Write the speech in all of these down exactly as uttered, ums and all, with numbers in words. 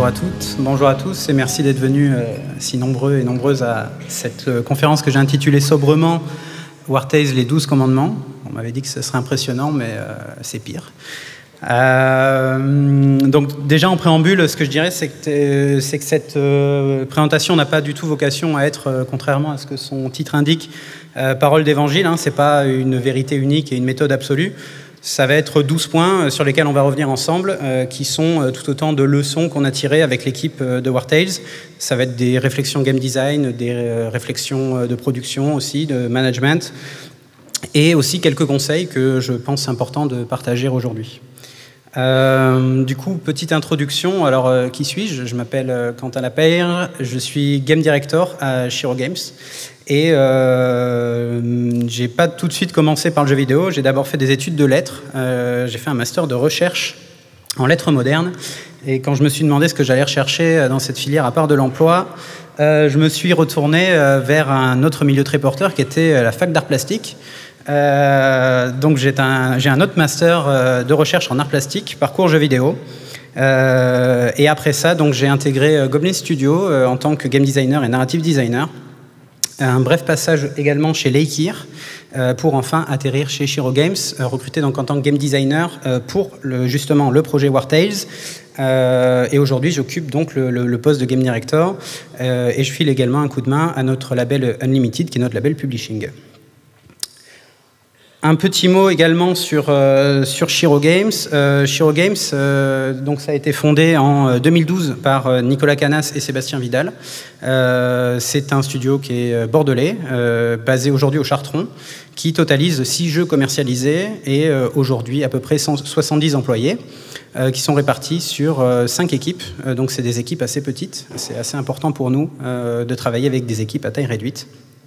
bonjour à toutes, bonjour à tous et merci d'être venus euh, si nombreux et nombreuses à cette euh, conférence que j'ai intitulée sobrement War Tales, les douze commandements. On m'avait dit que ce serait impressionnant, mais euh, c'est pire. Euh, donc déjà en préambule, ce que je dirais, c'est que, c'est que cette euh, présentation n'a pas du tout vocation à être, euh, contrairement à ce que son titre indique, euh, parole d'évangile. Hein, c'est pas une vérité unique et une méthode absolue. Ça va être douze points sur lesquels on va revenir ensemble, euh, qui sont euh, tout autant de leçons qu'on a tirées avec l'équipe euh, de War Tales. Ça va être des réflexions game design, des euh, réflexions euh, de production aussi, de management, et aussi quelques conseils que je pense important de partager aujourd'hui. Euh, du coup, petite introduction. Alors, euh, qui suis-je? Je m'appelle euh, Quentin Lapeyre, je suis Game Director à Shiro Games. Et euh, j'ai pas tout de suite commencé par le jeu vidéo, j'ai d'abord fait des études de lettres, euh, j'ai fait un master de recherche en lettres modernes, et quand je me suis demandé ce que j'allais rechercher dans cette filière à part de l'emploi, euh, je me suis retourné euh, vers un autre milieu très porteur qui était la fac d'art plastique. Euh, donc j'ai un, j'ai un autre master euh, de recherche en art plastique, parcours jeux vidéo. Euh, et après ça, donc j'ai intégré euh, Goblin Studio euh, en tant que game designer et narrative designer. Un bref passage également chez Leikir euh, pour enfin atterrir chez Shiro Games, euh, recruté donc en tant que game designer euh, pour le, justement le projet War Tales. Euh, et aujourd'hui, j'occupe donc le, le, le poste de game director euh, et je file également un coup de main à notre label Unlimited, qui est notre label publishing. Un petit mot également sur, euh, sur Shiro Games. Euh, Shiro Games, euh, donc ça a été fondé en deux mille douze par euh, Nicolas Canas et Sébastien Vidal. Euh, c'est un studio qui est bordelais, euh, basé aujourd'hui au Chartron, qui totalise six jeux commercialisés et euh, aujourd'hui à peu près cent soixante-dix employés, euh, qui sont répartis sur euh, cinq équipes. Euh, donc c'est des équipes assez petites. C'est assez important pour nous euh, de travailler avec des équipes à taille réduite.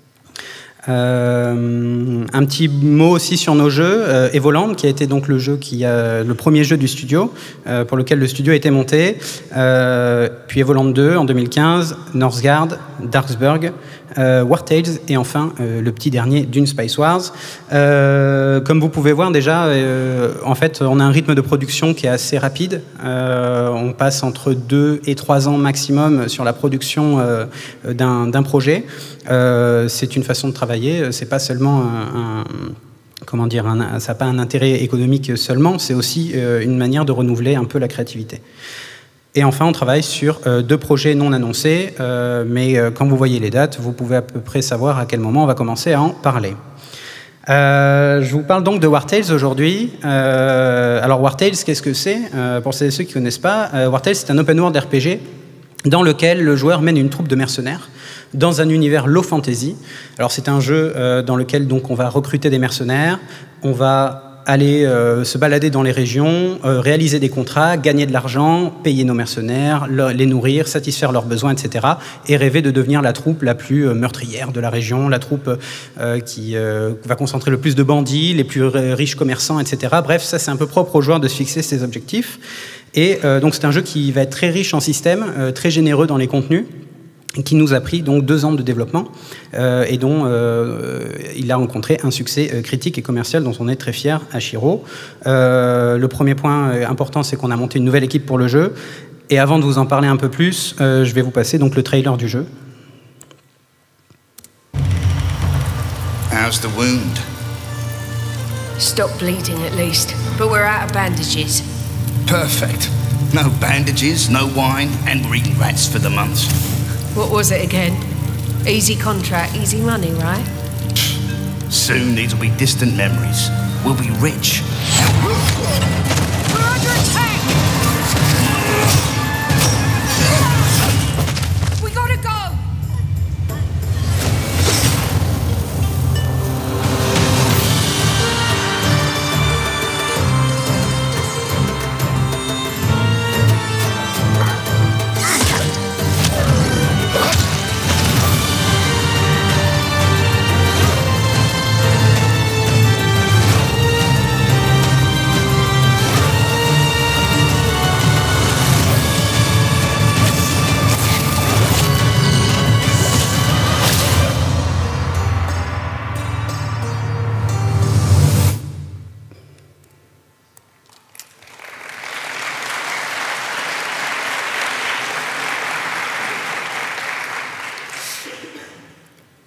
Euh, un petit mot aussi sur nos jeux. euh, Evoland, qui a été donc le jeu qui a le premier jeu du studio, euh, pour lequel le studio a été monté, euh, puis Evoland deux en deux mille quinze, Northgard, Darksburg, euh, War Tales et enfin euh, le petit dernier Dune Spice Wars. Euh, comme vous pouvez voir déjà, euh, en fait, on a un rythme de production qui est assez rapide. Euh, on passe entre deux et trois ans maximum sur la production euh, d'un, d'un projet. Euh, c'est une façon de travailler, c'est pas seulement un, un comment dire, un, ça n'a pas un intérêt économique seulement, c'est aussi euh, une manière de renouveler un peu la créativité. Et enfin, on travaille sur euh, deux projets non annoncés, euh, mais euh, quand vous voyez les dates, vous pouvez à peu près savoir à quel moment on va commencer à en parler. Euh, je vous parle donc de War Tales aujourd'hui. Euh, alors War Tales, qu'est-ce que c'est? euh, Pour ceux qui ne connaissent pas, euh, War Tales, c'est un open world R P G dans lequel le joueur mène une troupe de mercenaires dans un univers low fantasy. Alors c'est un jeu euh, dans lequel donc on va recruter des mercenaires, on va aller euh, se balader dans les régions, euh, réaliser des contrats, gagner de l'argent, payer nos mercenaires, le, les nourrir, satisfaire leurs besoins, et cetera. Et rêver de devenir la troupe la plus euh, meurtrière de la région, la troupe euh, qui euh, va concentrer le plus de bandits, les plus riches commerçants, et cetera. Bref, ça c'est un peu propre aux joueurs de se fixer ces objectifs. Et euh, donc c'est un jeu qui va être très riche en système, euh, très généreux dans les contenus, qui nous a pris donc deux ans de développement euh, et dont euh, il a rencontré un succès euh, critique et commercial dont on est très fiers à Shiro. Euh, le premier point euh, important, c'est qu'on a monté une nouvelle équipe pour le jeu. Et avant de vous en parler un peu plus, euh, je vais vous passer donc le trailer du jeu. How's the wound? Stop bleeding at least, but we're out of bandages. Perfect. No bandages, no wine, and we're eating rats for the month. What was it again? Easy contract, easy money, right? Soon these will be distant memories. We'll be rich. We're under attack! We gotta go!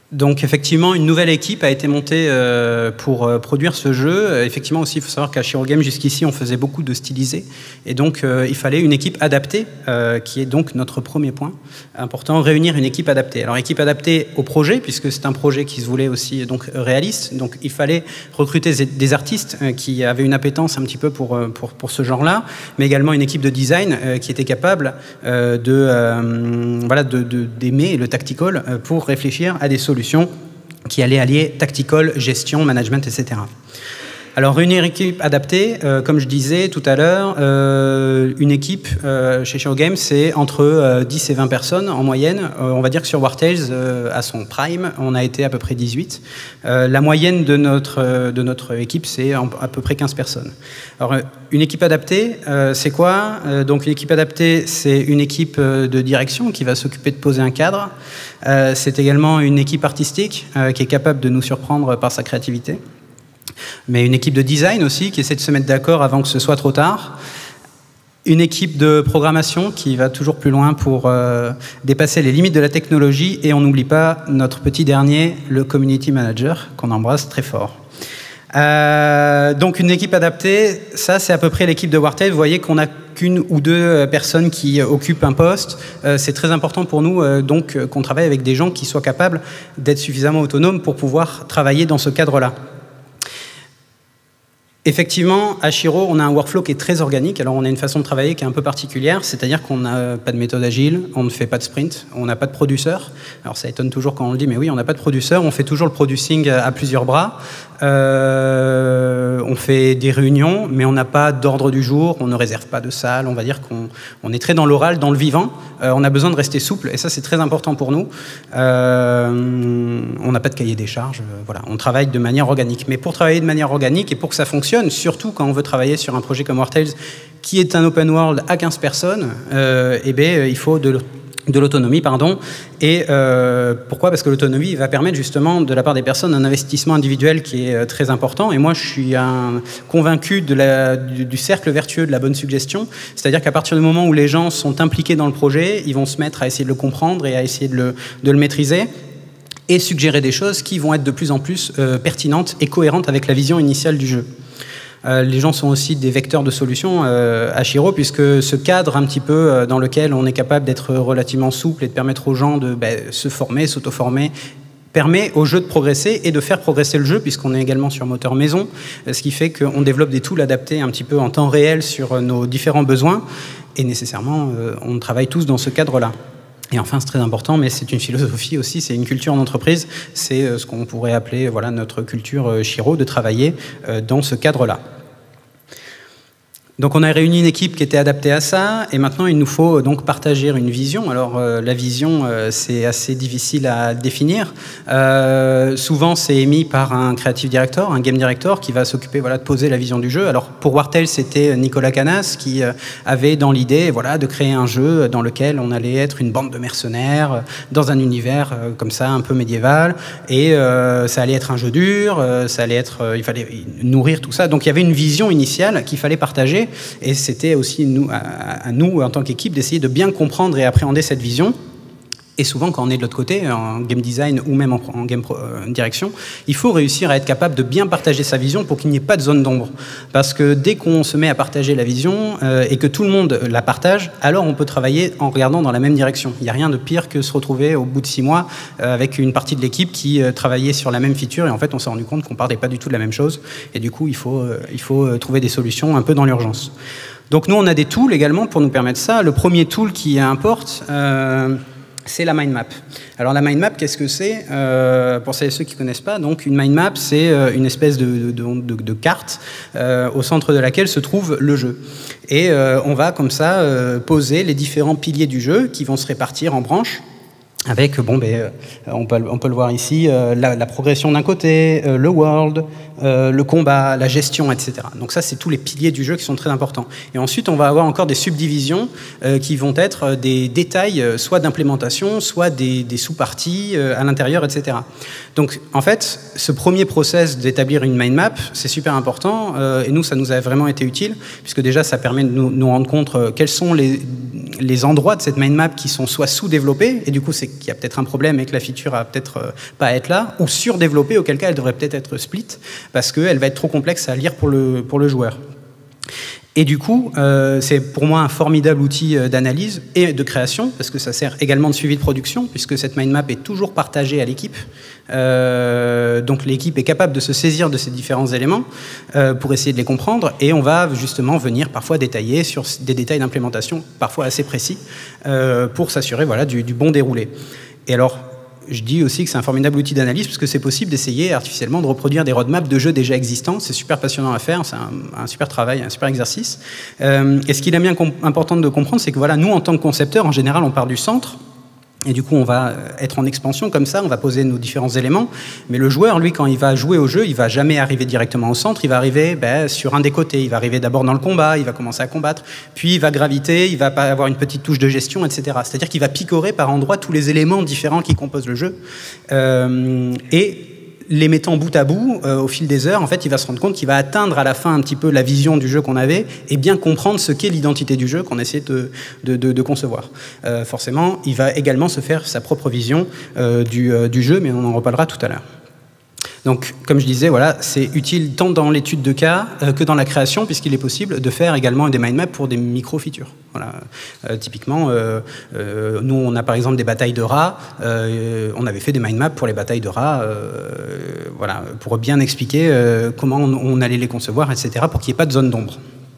Donc effectivement, une nouvelle équipe a été montée euh, pour euh, produire ce jeu. Euh, effectivement aussi, il faut savoir qu'à Shiro Games, jusqu'ici, on faisait beaucoup de stylisés. Et donc, euh, il fallait une équipe adaptée, euh, qui est donc notre premier point important, réunir une équipe adaptée. Alors, équipe adaptée au projet, puisque c'est un projet qui se voulait aussi donc, réaliste. Donc, il fallait recruter des artistes euh, qui avaient une appétence un petit peu pour, pour, pour ce genre-là, mais également une équipe de design euh, qui était capable euh, de, euh, voilà, de, de, d'aimer le tactical euh, pour réfléchir à des solutions qui allait allier tactical, gestion, management, et cetera. Alors, réunir une équipe adaptée, euh, comme je disais tout à l'heure, euh, une équipe euh, chez Shiro Games, c'est entre euh, dix et vingt personnes en moyenne. Euh, on va dire que sur War Tales, euh, à son prime, on a été à peu près dix-huit. Euh, la moyenne de notre, euh, de notre équipe, c'est à peu près quinze personnes. Alors, une équipe adaptée, euh, c'est quoi? euh, Donc, une équipe adaptée, c'est une équipe euh, de direction qui va s'occuper de poser un cadre. Euh, c'est également une équipe artistique euh, qui est capable de nous surprendre par sa créativité. Mais une équipe de design aussi qui essaie de se mettre d'accord avant que ce soit trop tard. Une équipe de programmation qui va toujours plus loin pour euh, dépasser les limites de la technologie. Et on n'oublie pas notre petit dernier, le community manager, qu'on embrasse très fort. Euh, donc une équipe adaptée, ça c'est à peu près l'équipe de War Tales. Vous voyez qu'on n'a qu'une ou deux personnes qui occupent un poste. Euh, c'est très important pour nous euh, donc euh, qu'on travaille avec des gens qui soient capables d'être suffisamment autonomes pour pouvoir travailler dans ce cadre-là. Effectivement, à Shiro, on a un workflow qui est très organique. Alors, on a une façon de travailler qui est un peu particulière, c'est-à-dire qu'on n'a pas de méthode agile, on ne fait pas de sprint, on n'a pas de produceur. Alors, ça étonne toujours quand on le dit, mais oui, on n'a pas de produceur, on fait toujours le producing à plusieurs bras. Euh, on fait des réunions, mais on n'a pas d'ordre du jour, on ne réserve pas de salle, on va dire qu'on on est très dans l'oral, dans le vivant. Euh, on a besoin de rester souple, et ça, c'est très important pour nous. Euh, on n'a pas de cahier des charges, euh, voilà, on travaille de manière organique. Mais pour travailler de manière organique et pour que ça fonctionne, surtout quand on veut travailler sur un projet comme War Tales, qui est un open world à quinze personnes, euh, eh bien, il faut de, de l'autonomie, pardon. Et euh, pourquoi? Parce que l'autonomie va permettre justement, de la part des personnes, un investissement individuel qui est très important. Et moi, je suis un convaincu de la, du, du cercle vertueux de la bonne suggestion. C'est-à-dire qu'à partir du moment où les gens sont impliqués dans le projet, ils vont se mettre à essayer de le comprendre et à essayer de le, de le maîtriser, et suggérer des choses qui vont être de plus en plus euh, pertinentes et cohérentes avec la vision initiale du jeu. Euh, les gens sont aussi des vecteurs de solutions euh, à Shiro, puisque ce cadre un petit peu euh, dans lequel on est capable d'être relativement souple et de permettre aux gens de ben, se former, s'auto-former, permet au jeu de progresser et de faire progresser le jeu, puisqu'on est également sur moteur maison, ce qui fait qu'on développe des tools adaptés un petit peu en temps réel sur nos différents besoins, et nécessairement euh, on travaille tous dans ce cadre-là. Et enfin, c'est très important, mais c'est une philosophie aussi, c'est une culture en entreprise, c'est ce qu'on pourrait appeler voilà, notre culture Shiro, de travailler dans ce cadre-là. Donc on a réuni une équipe qui était adaptée à ça, et maintenant il nous faut donc partager une vision. Alors euh, la vision, euh, c'est assez difficile à définir. Euh, souvent c'est émis par un creative director, un game director, qui va s'occuper voilà, de poser la vision du jeu. Alors pour War Tales, c'était Nicolas Canas qui euh, avait dans l'idée voilà, de créer un jeu dans lequel on allait être une bande de mercenaires, euh, dans un univers euh, comme ça, un peu médiéval, et euh, ça allait être un jeu dur, euh, ça allait être, euh, il fallait nourrir tout ça. Donc il y avait une vision initiale qu'il fallait partager. Et c'était aussi nous, à, à nous, en tant qu'équipe, d'essayer de bien comprendre et appréhender cette vision. Et souvent, quand on est de l'autre côté, en game design ou même en, en game pro, euh, direction, il faut réussir à être capable de bien partager sa vision pour qu'il n'y ait pas de zone d'ombre. Parce que dès qu'on se met à partager la vision euh, et que tout le monde la partage, alors on peut travailler en regardant dans la même direction. Il n'y a rien de pire que se retrouver au bout de six mois euh, avec une partie de l'équipe qui euh, travaillait sur la même feature et en fait on s'est rendu compte qu'on ne parlait pas du tout de la même chose. Et du coup, il faut, euh, il faut euh, trouver des solutions un peu dans l'urgence. Donc nous, on a des tools également pour nous permettre ça. Le premier tool qui importe, euh, c'est la mind map. Alors la mind map, qu'est-ce que c'est? euh, Pour celles et ceux qui ne connaissent pas, donc une mind map, c'est euh, une espèce de, de, de, de carte euh, au centre de laquelle se trouve le jeu. Et euh, on va comme ça euh, poser les différents piliers du jeu qui vont se répartir en branches. Avec, bon, ben, on, peut, on peut le voir ici, euh, la, la progression d'un côté, euh, le world, euh, le combat, la gestion, et cetera. Donc ça, c'est tous les piliers du jeu qui sont très importants. Et ensuite, on va avoir encore des subdivisions euh, qui vont être des détails, euh, soit d'implémentation, soit des, des sous-parties euh, à l'intérieur, et cetera. Donc, en fait, ce premier process d'établir une mind map, c'est super important. Euh, et nous, ça nous a vraiment été utile, puisque déjà, ça permet de nous, nous rendre compte euh, quels sont les, les endroits de cette mind map qui sont soit sous-développés, et du coup, c'est c'est qu'il y a peut-être un problème et que la feature a peut-être euh, pas à être là, ou surdéveloppée, auquel cas elle devrait peut-être être split, parce qu'elle va être trop complexe à lire pour le, pour le joueur. Et du coup, euh, c'est pour moi un formidable outil d'analyse et de création, parce que ça sert également de suivi de production, puisque cette mind map est toujours partagée à l'équipe. Euh, donc l'équipe est capable de se saisir de ces différents éléments euh, pour essayer de les comprendre, et on va justement venir parfois détailler sur des détails d'implémentation, parfois assez précis, euh, pour s'assurer voilà, du, du bon déroulé. Et alors, je dis aussi que c'est un formidable outil d'analyse parce que c'est possible d'essayer artificiellement de reproduire des roadmaps de jeux déjà existants. C'est super passionnant à faire, c'est un, un super travail, un super exercice. Euh, et ce qu'il est bien important de comprendre, c'est que voilà, nous, en tant que concepteurs, en général, on part du centre. Et du coup, on va être en expansion comme ça, on va poser nos différents éléments. Mais le joueur, lui, quand il va jouer au jeu, il va jamais arriver directement au centre, il va arriver ben, sur un des côtés. Il va arriver d'abord dans le combat, il va commencer à combattre, puis il va graviter, il va avoir une petite touche de gestion, et cetera. C'est-à-dire qu'il va picorer par endroits tous les éléments différents qui composent le jeu. Euh, et les mettant bout à bout, euh, au fil des heures, en fait, il va se rendre compte qu'il va atteindre à la fin un petit peu la vision du jeu qu'on avait et bien comprendre ce qu'est l'identité du jeu qu'on essaie de, de, de, de concevoir. Euh, forcément, il va également se faire sa propre vision euh, du, euh, du jeu, mais on en reparlera tout à l'heure. Donc, comme je disais, voilà, c'est utile tant dans l'étude de cas euh, que dans la création, puisqu'il est possible de faire également des mind maps pour des micro-features. Voilà. Euh, typiquement, euh, euh, nous, on a par exemple des batailles de rats. Euh, on avait fait des mind maps pour les batailles de rats, euh, voilà, pour bien expliquer euh, comment on, on allait les concevoir, et cetera, pour qu'il n'y ait pas de zone d'ombre.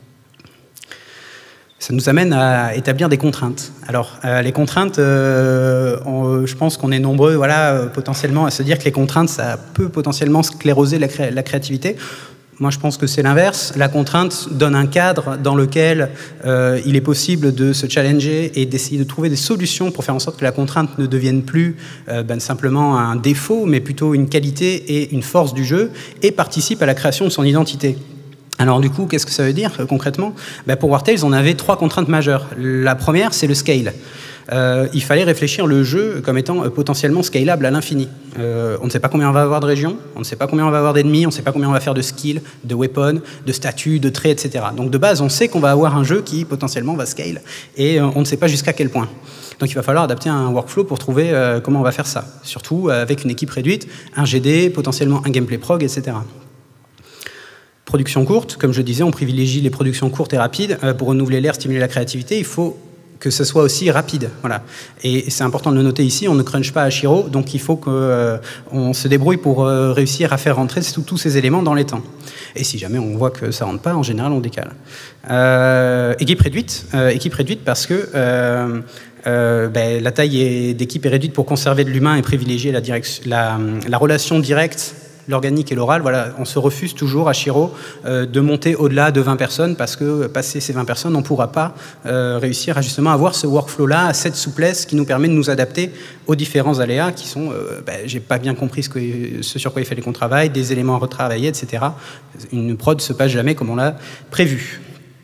Ça nous amène à établir des contraintes. Alors, euh, les contraintes, euh, on, je pense qu'on est nombreux, voilà, euh, potentiellement, à se dire que les contraintes, ça peut potentiellement scléroser la, cré la créativité. Moi, je pense que c'est l'inverse. La contrainte donne un cadre dans lequel euh, il est possible de se challenger et d'essayer de trouver des solutions pour faire en sorte que la contrainte ne devienne plus euh, ben, simplement un défaut, mais plutôt une qualité et une force du jeu, et participe à la création de son identité. Alors du coup, qu'est-ce que ça veut dire euh, concrètement? ben, Pour War Tales, on avait trois contraintes majeures. La première, c'est le scale. Euh, il fallait réfléchir le jeu comme étant euh, potentiellement scalable à l'infini. Euh, on ne sait pas combien on va avoir de régions, on ne sait pas combien on va avoir d'ennemis, on ne sait pas combien on va faire de skills, de weapons, de statuts, de traits, et cetera. Donc de base, on sait qu'on va avoir un jeu qui potentiellement va scale, et euh, on ne sait pas jusqu'à quel point. Donc il va falloir adapter un workflow pour trouver euh, comment on va faire ça. Surtout euh, avec une équipe réduite, un G D, potentiellement un gameplay prog, et cetera. Production courte, comme je disais, on privilégie les productions courtes et rapides. Euh, pour renouveler l'air, stimuler la créativité, il faut que ce soit aussi rapide. Voilà. Et c'est important de le noter ici, on ne crunch pas à Shiro, donc il faut qu'on euh, se débrouille pour euh, réussir à faire rentrer tous ces éléments dans les temps. Et si jamais on voit que ça ne rentre pas, en général, on décale. Euh, équipe réduite, euh, équipe réduite parce que euh, euh, ben, la taille d'équipe est réduite pour conserver de l'humain et privilégier la, la, la relation directe, l'organique et l'oral. Voilà, on se refuse toujours à Shiro euh, de monter au-delà de vingt personnes parce que passé ces vingt personnes, on ne pourra pas euh, réussir à justement avoir ce workflow-là, à cette souplesse qui nous permet de nous adapter aux différents aléas qui sont, euh, ben, j'ai pas bien compris ce, que, ce sur quoi il fallait qu'on travaille, des éléments à retravailler, et cetera. Une prod ne se passe jamais comme on l'a prévu.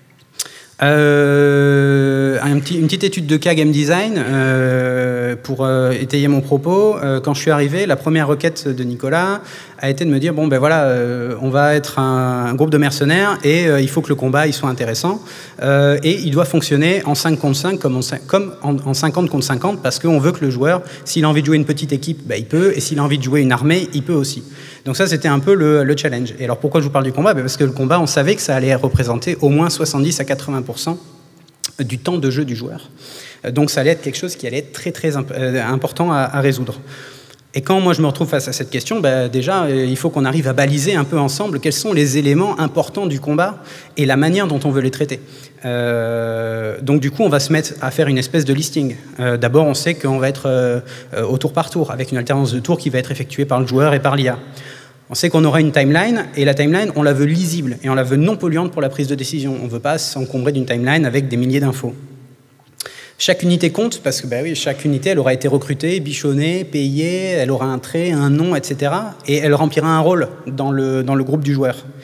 Euh, un petit, une petite étude de cas game design euh, pour euh, étayer mon propos. Euh, quand je suis arrivé, la première requête de Nicolas a été de me dire bon ben voilà, euh, on va être un, un groupe de mercenaires et euh, il faut que le combat il soit intéressant euh, et il doit fonctionner en cinq contre cinq comme, on, comme en, en cinquante contre cinquante parce qu'on veut que le joueur, s'il a envie de jouer une petite équipe, ben, il peut, et s'il a envie de jouer une armée, il peut aussi. Donc ça, c'était un peu le, le challenge. Et alors pourquoi je vous parle du combat? ben Parce que le combat, on savait que ça allait représenter au moins soixante-dix à quatre-vingts pour cent du temps de jeu du joueur. Donc ça allait être quelque chose qui allait être très très imp euh, important à, à résoudre. Et quand moi je me retrouve face à cette question, ben déjà euh, il faut qu'on arrive à baliser un peu ensemble quels sont les éléments importants du combat et la manière dont on veut les traiter. Euh, donc du coup on va se mettre à faire une espèce de listing. Euh, D'abord on sait qu'on va être euh, au tour par tour avec une alternance de tours qui va être effectuée par le joueur et par l'I A. On sait qu'on aura une timeline, et la timeline, on la veut lisible, et on la veut non polluante pour la prise de décision. On ne veut pas s'encombrer d'une timeline avec des milliers d'infos. Chaque unité compte, parce que bah oui, chaque unité, elle aura été recrutée, bichonnée, payée, elle aura un trait, un nom, et cetera. Et elle remplira un rôle dans le, dans le groupe du joueur.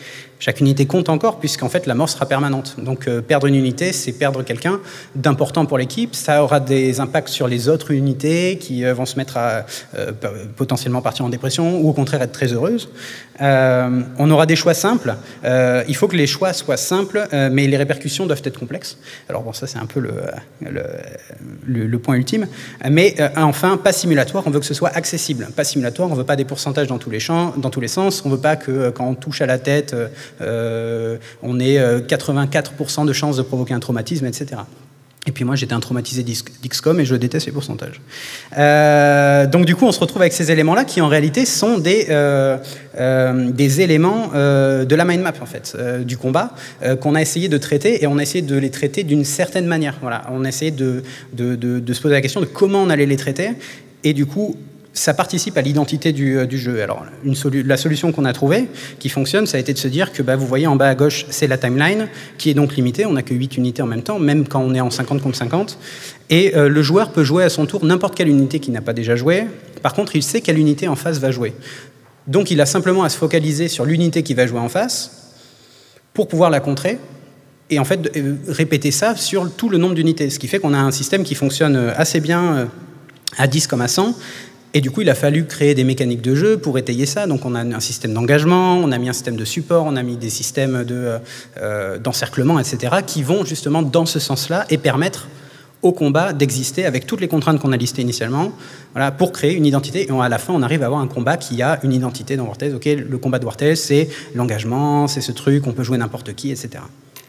Chaque unité compte encore, puisqu'en fait, la mort sera permanente. Donc, euh, perdre une unité, c'est perdre quelqu'un d'important pour l'équipe. Ça aura des impacts sur les autres unités qui euh, vont se mettre à euh, potentiellement partir en dépression ou au contraire être très heureuses. Euh, on aura des choix simples. Euh, il faut que les choix soient simples, euh, mais les répercussions doivent être complexes. Alors, bon, ça, c'est un peu le, le, le, le point ultime. Mais euh, enfin, pas simulatoire, on veut que ce soit accessible. Pas simulatoire, on ne veut pas des pourcentages dans tous les champs, dans tous les sens. On ne veut pas que quand on touche à la tête, euh, on ait quatre-vingt-quatre pour cent de chances de provoquer un traumatisme, et cetera. Et puis moi, j'étais un traumatisé d'X COM et je déteste les pourcentages. Euh, donc du coup, on se retrouve avec ces éléments-là qui, en réalité, sont des, euh, euh, des éléments euh, de la mind map, en fait, euh, du combat, euh, qu'on a essayé de traiter, et on a essayé de les traiter d'une certaine manière. Voilà. On a essayé de, de, de, de se poser la question de comment on allait les traiter, et du coup, ça participe à l'identité du, du jeu. Alors, une solu la solution qu'on a trouvée, qui fonctionne, ça a été de se dire que, bah, vous voyez en bas à gauche, c'est la timeline, qui est donc limitée. On n'a que huit unités en même temps, même quand on est en cinquante contre cinquante. Et euh, le joueur peut jouer à son tour n'importe quelle unité qu'il n'a pas déjà joué. Par contre, il sait quelle unité en face va jouer. Donc, il a simplement à se focaliser sur l'unité qui va jouer en face pour pouvoir la contrer. Et en fait, euh, répéter ça sur tout le nombre d'unités. Ce qui fait qu'on a un système qui fonctionne assez bien euh, à dix comme à cent. Et du coup, il a fallu créer des mécaniques de jeu pour étayer ça. Donc, on a un système d'engagement, on a mis un système de support, on a mis des systèmes de, euh, d'encerclement, et cetera, qui vont justement dans ce sens-là et permettre au combat d'exister avec toutes les contraintes qu'on a listées initialement, voilà, pour créer une identité. Et on, à la fin, on arrive à avoir un combat qui a une identité dans War Tales. Ok, le combat de War Tales, c'est l'engagement, c'est ce truc, on peut jouer n'importe qui, et cetera.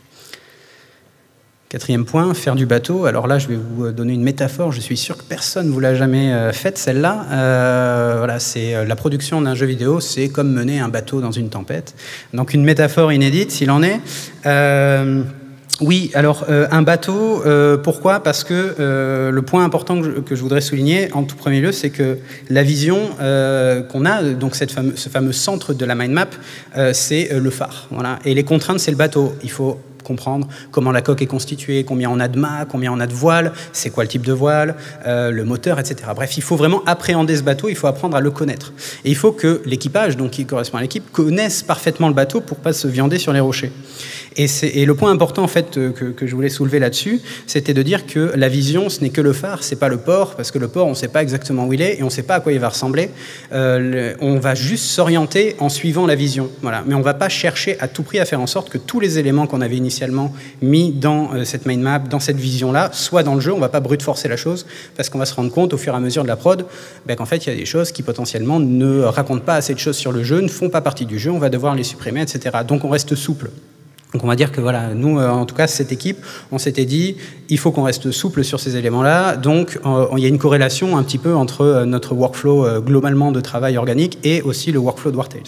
Quatrième point, faire du bateau. Alors là, je vais vous donner une métaphore. Je suis sûr que personne ne vous l'a jamais faite, celle-là. Euh, voilà, c'est la production d'un jeu vidéo, c'est comme mener un bateau dans une tempête. Donc une métaphore inédite, s'il en est. Euh, oui, alors euh, un bateau, euh, pourquoi? Parce que euh, le point important que je, que je voudrais souligner, en tout premier lieu, c'est que la vision euh, qu'on a, donc cette fameux, ce fameux centre de la mind map, euh, c'est le phare. Voilà. Et les contraintes, c'est le bateau. Il faut comprendre comment la coque est constituée, combien on a de mâts, combien on a de voiles, c'est quoi le type de voile, euh, le moteur, et cetera. Bref, il faut vraiment appréhender ce bateau, il faut apprendre à le connaître. Et il faut que l'équipage, donc qui correspond à l'équipe, connaisse parfaitement le bateau pour ne pas se viander sur les rochers. Et, et le point important en fait que, que je voulais soulever là-dessus, c'était de dire que la vision, ce n'est que le phare, c'est pas le port, parce que le port, on ne sait pas exactement où il est et on ne sait pas à quoi il va ressembler. Euh, le, on va juste s'orienter en suivant la vision, voilà. Mais on ne va pas chercher à tout prix à faire en sorte que tous les éléments qu'on avait initialement mis dans euh, cette mind map, dans cette vision-là, soient dans le jeu. On ne va pas brute forcer la chose, parce qu'on va se rendre compte au fur et à mesure de la prod, ben, qu'en fait, il y a des choses qui potentiellement ne racontent pas assez de choses sur le jeu, ne font pas partie du jeu, on va devoir les supprimer, et cetera. Donc on reste souple. Donc on va dire que voilà, nous, euh, en tout cas, cette équipe, on s'était dit, il faut qu'on reste souple sur ces éléments-là. Donc euh, il y a une corrélation un petit peu entre euh, notre workflow euh, globalement de travail organique et aussi le workflow de War Tales.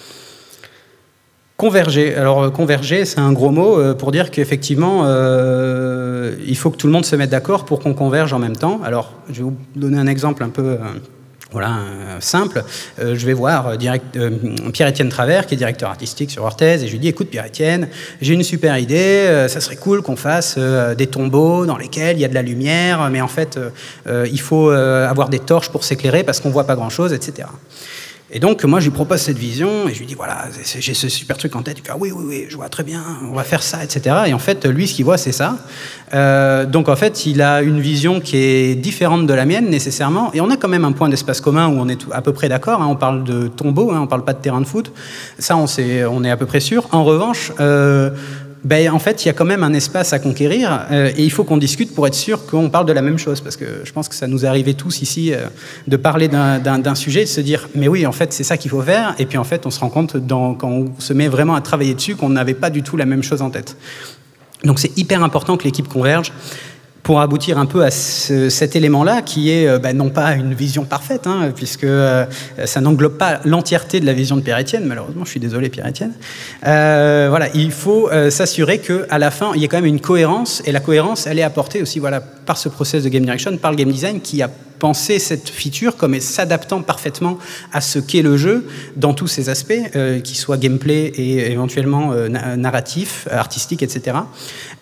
Converger. Alors converger, c'est un gros mot euh, pour dire qu'effectivement, euh, il faut que tout le monde se mette d'accord pour qu'on converge en même temps. Alors je vais vous donner un exemple un peu... Euh, Voilà, euh, simple. Euh, je vais voir euh, direct, euh, Pierre-Étienne Travers, qui est directeur artistique sur War Tales, et je lui dis, écoute Pierre-Étienne, j'ai une super idée, euh, ça serait cool qu'on fasse euh, des tombeaux dans lesquels il y a de la lumière, mais en fait, euh, euh, il faut euh, avoir des torches pour s'éclairer parce qu'on voit pas grand-chose, et cetera. Et donc, moi, je lui propose cette vision, et je lui dis, voilà, j'ai ce super truc en tête. Il fait, ah, oui, oui, oui, je vois très bien, on va faire ça, et cetera. Et en fait, lui, ce qu'il voit, c'est ça. Euh, donc, en fait, il a une vision qui est différente de la mienne, nécessairement. Et on a quand même un point d'espace commun où on est à peu près d'accord. Hein, on parle de tombeau, hein, on parle pas de terrain de foot. Ça, on, sait, on est à peu près sûr. En revanche... Euh, Ben, en fait, il y a quand même un espace à conquérir euh, et il faut qu'on discute pour être sûr qu'on parle de la même chose, parce que je pense que ça nous est arrivé tous ici euh, de parler d'un sujet et de se dire « mais oui, en fait, c'est ça qu'il faut faire » et puis en fait, on se rend compte dans, quand on se met vraiment à travailler dessus qu'on n'avait pas du tout la même chose en tête. Donc c'est hyper important que l'équipe converge pour aboutir un peu à ce, cet élément-là, qui est euh, bah, non pas une vision parfaite, hein, puisque euh, ça n'englobe pas l'entièreté de la vision de Pierre-Étienne, malheureusement, je suis désolé Pierre-Étienne. Euh, voilà, il faut euh, s'assurer qu'à la fin, il y a quand même une cohérence, et la cohérence, elle est apportée aussi voilà, par ce process de game direction, par le game design, qui a pensé cette feature comme s'adaptant parfaitement à ce qu'est le jeu dans tous ses aspects, euh, qu'ils soient gameplay et éventuellement euh, narratif, artistique, et cetera.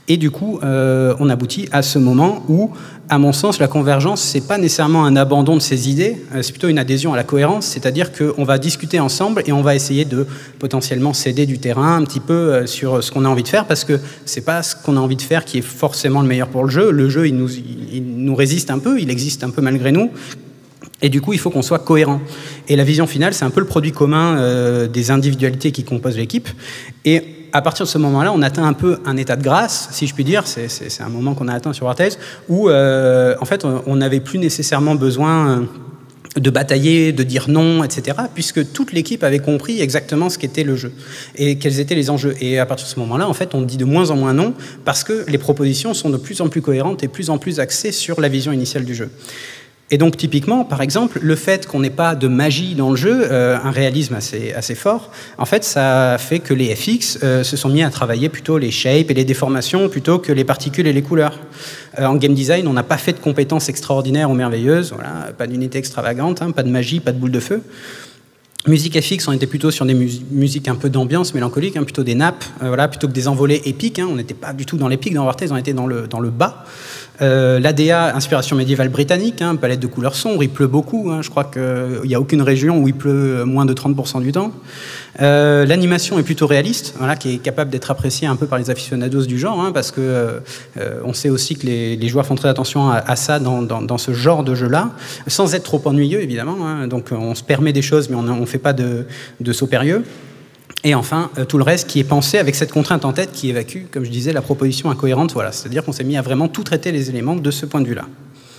Et du coup, euh, on aboutit à ce moment où, à mon sens, la convergence, c'est pas nécessairement un abandon de ses idées, euh, c'est plutôt une adhésion à la cohérence, c'est-à-dire qu'on va discuter ensemble et on va essayer de potentiellement céder du terrain un petit peu euh, sur ce qu'on a envie de faire, parce que c'est pas ce qu'on a envie de faire qui est forcément le meilleur pour le jeu. Le jeu, il nous, il nous résiste un peu, il existe un peu malgré nous. Et du coup, il faut qu'on soit cohérent. Et la vision finale, c'est un peu le produit commun euh, des individualités qui composent l'équipe. Et à partir de ce moment-là, on atteint un peu un état de grâce, si je puis dire. C'est, c'est, c'est un moment qu'on a atteint sur War Tales, où euh, en fait, on n'avait plus nécessairement besoin de batailler, de dire non, et cetera, puisque toute l'équipe avait compris exactement ce qu'était le jeu et quels étaient les enjeux. Et à partir de ce moment-là, en fait, on dit de moins en moins non, parce que les propositions sont de plus en plus cohérentes et de plus en plus axées sur la vision initiale du jeu. Et donc, typiquement, par exemple, le fait qu'on n'ait pas de magie dans le jeu, euh, un réalisme assez, assez fort, en fait, ça fait que les F X euh, se sont mis à travailler plutôt les shapes et les déformations plutôt que les particules et les couleurs. Euh, en game design, on n'a pas fait de compétences extraordinaires ou merveilleuses, voilà, pas d'unité extravagante, hein, pas de magie, pas de boule de feu. Musique F X, on était plutôt sur des mus- musiques un peu d'ambiance mélancolique, hein, plutôt des nappes, euh, voilà, plutôt que des envolées épiques. Hein, on n'était pas du tout dans l'épique dans War Tales, on était dans le, dans le bas. Euh, L'A D A, inspiration médiévale britannique, hein, palette de couleurs sombres, il pleut beaucoup, hein, je crois qu'il n'y a aucune région où il pleut moins de trente pour cent du temps. Euh, L'animation est plutôt réaliste, voilà, qui est capable d'être appréciée un peu par les aficionados du genre, hein, parce que euh, on sait aussi que les, les joueurs font très attention à, à ça dans, dans, dans ce genre de jeu-là, sans être trop ennuyeux évidemment, hein, donc on se permet des choses mais on ne fait pas de, de saut périlleux. Et enfin, euh, tout le reste qui est pensé avec cette contrainte en tête qui évacue, comme je disais, la proposition incohérente. Voilà. C'est-à-dire qu'on s'est mis à vraiment tout traiter les éléments de ce point de vue-là.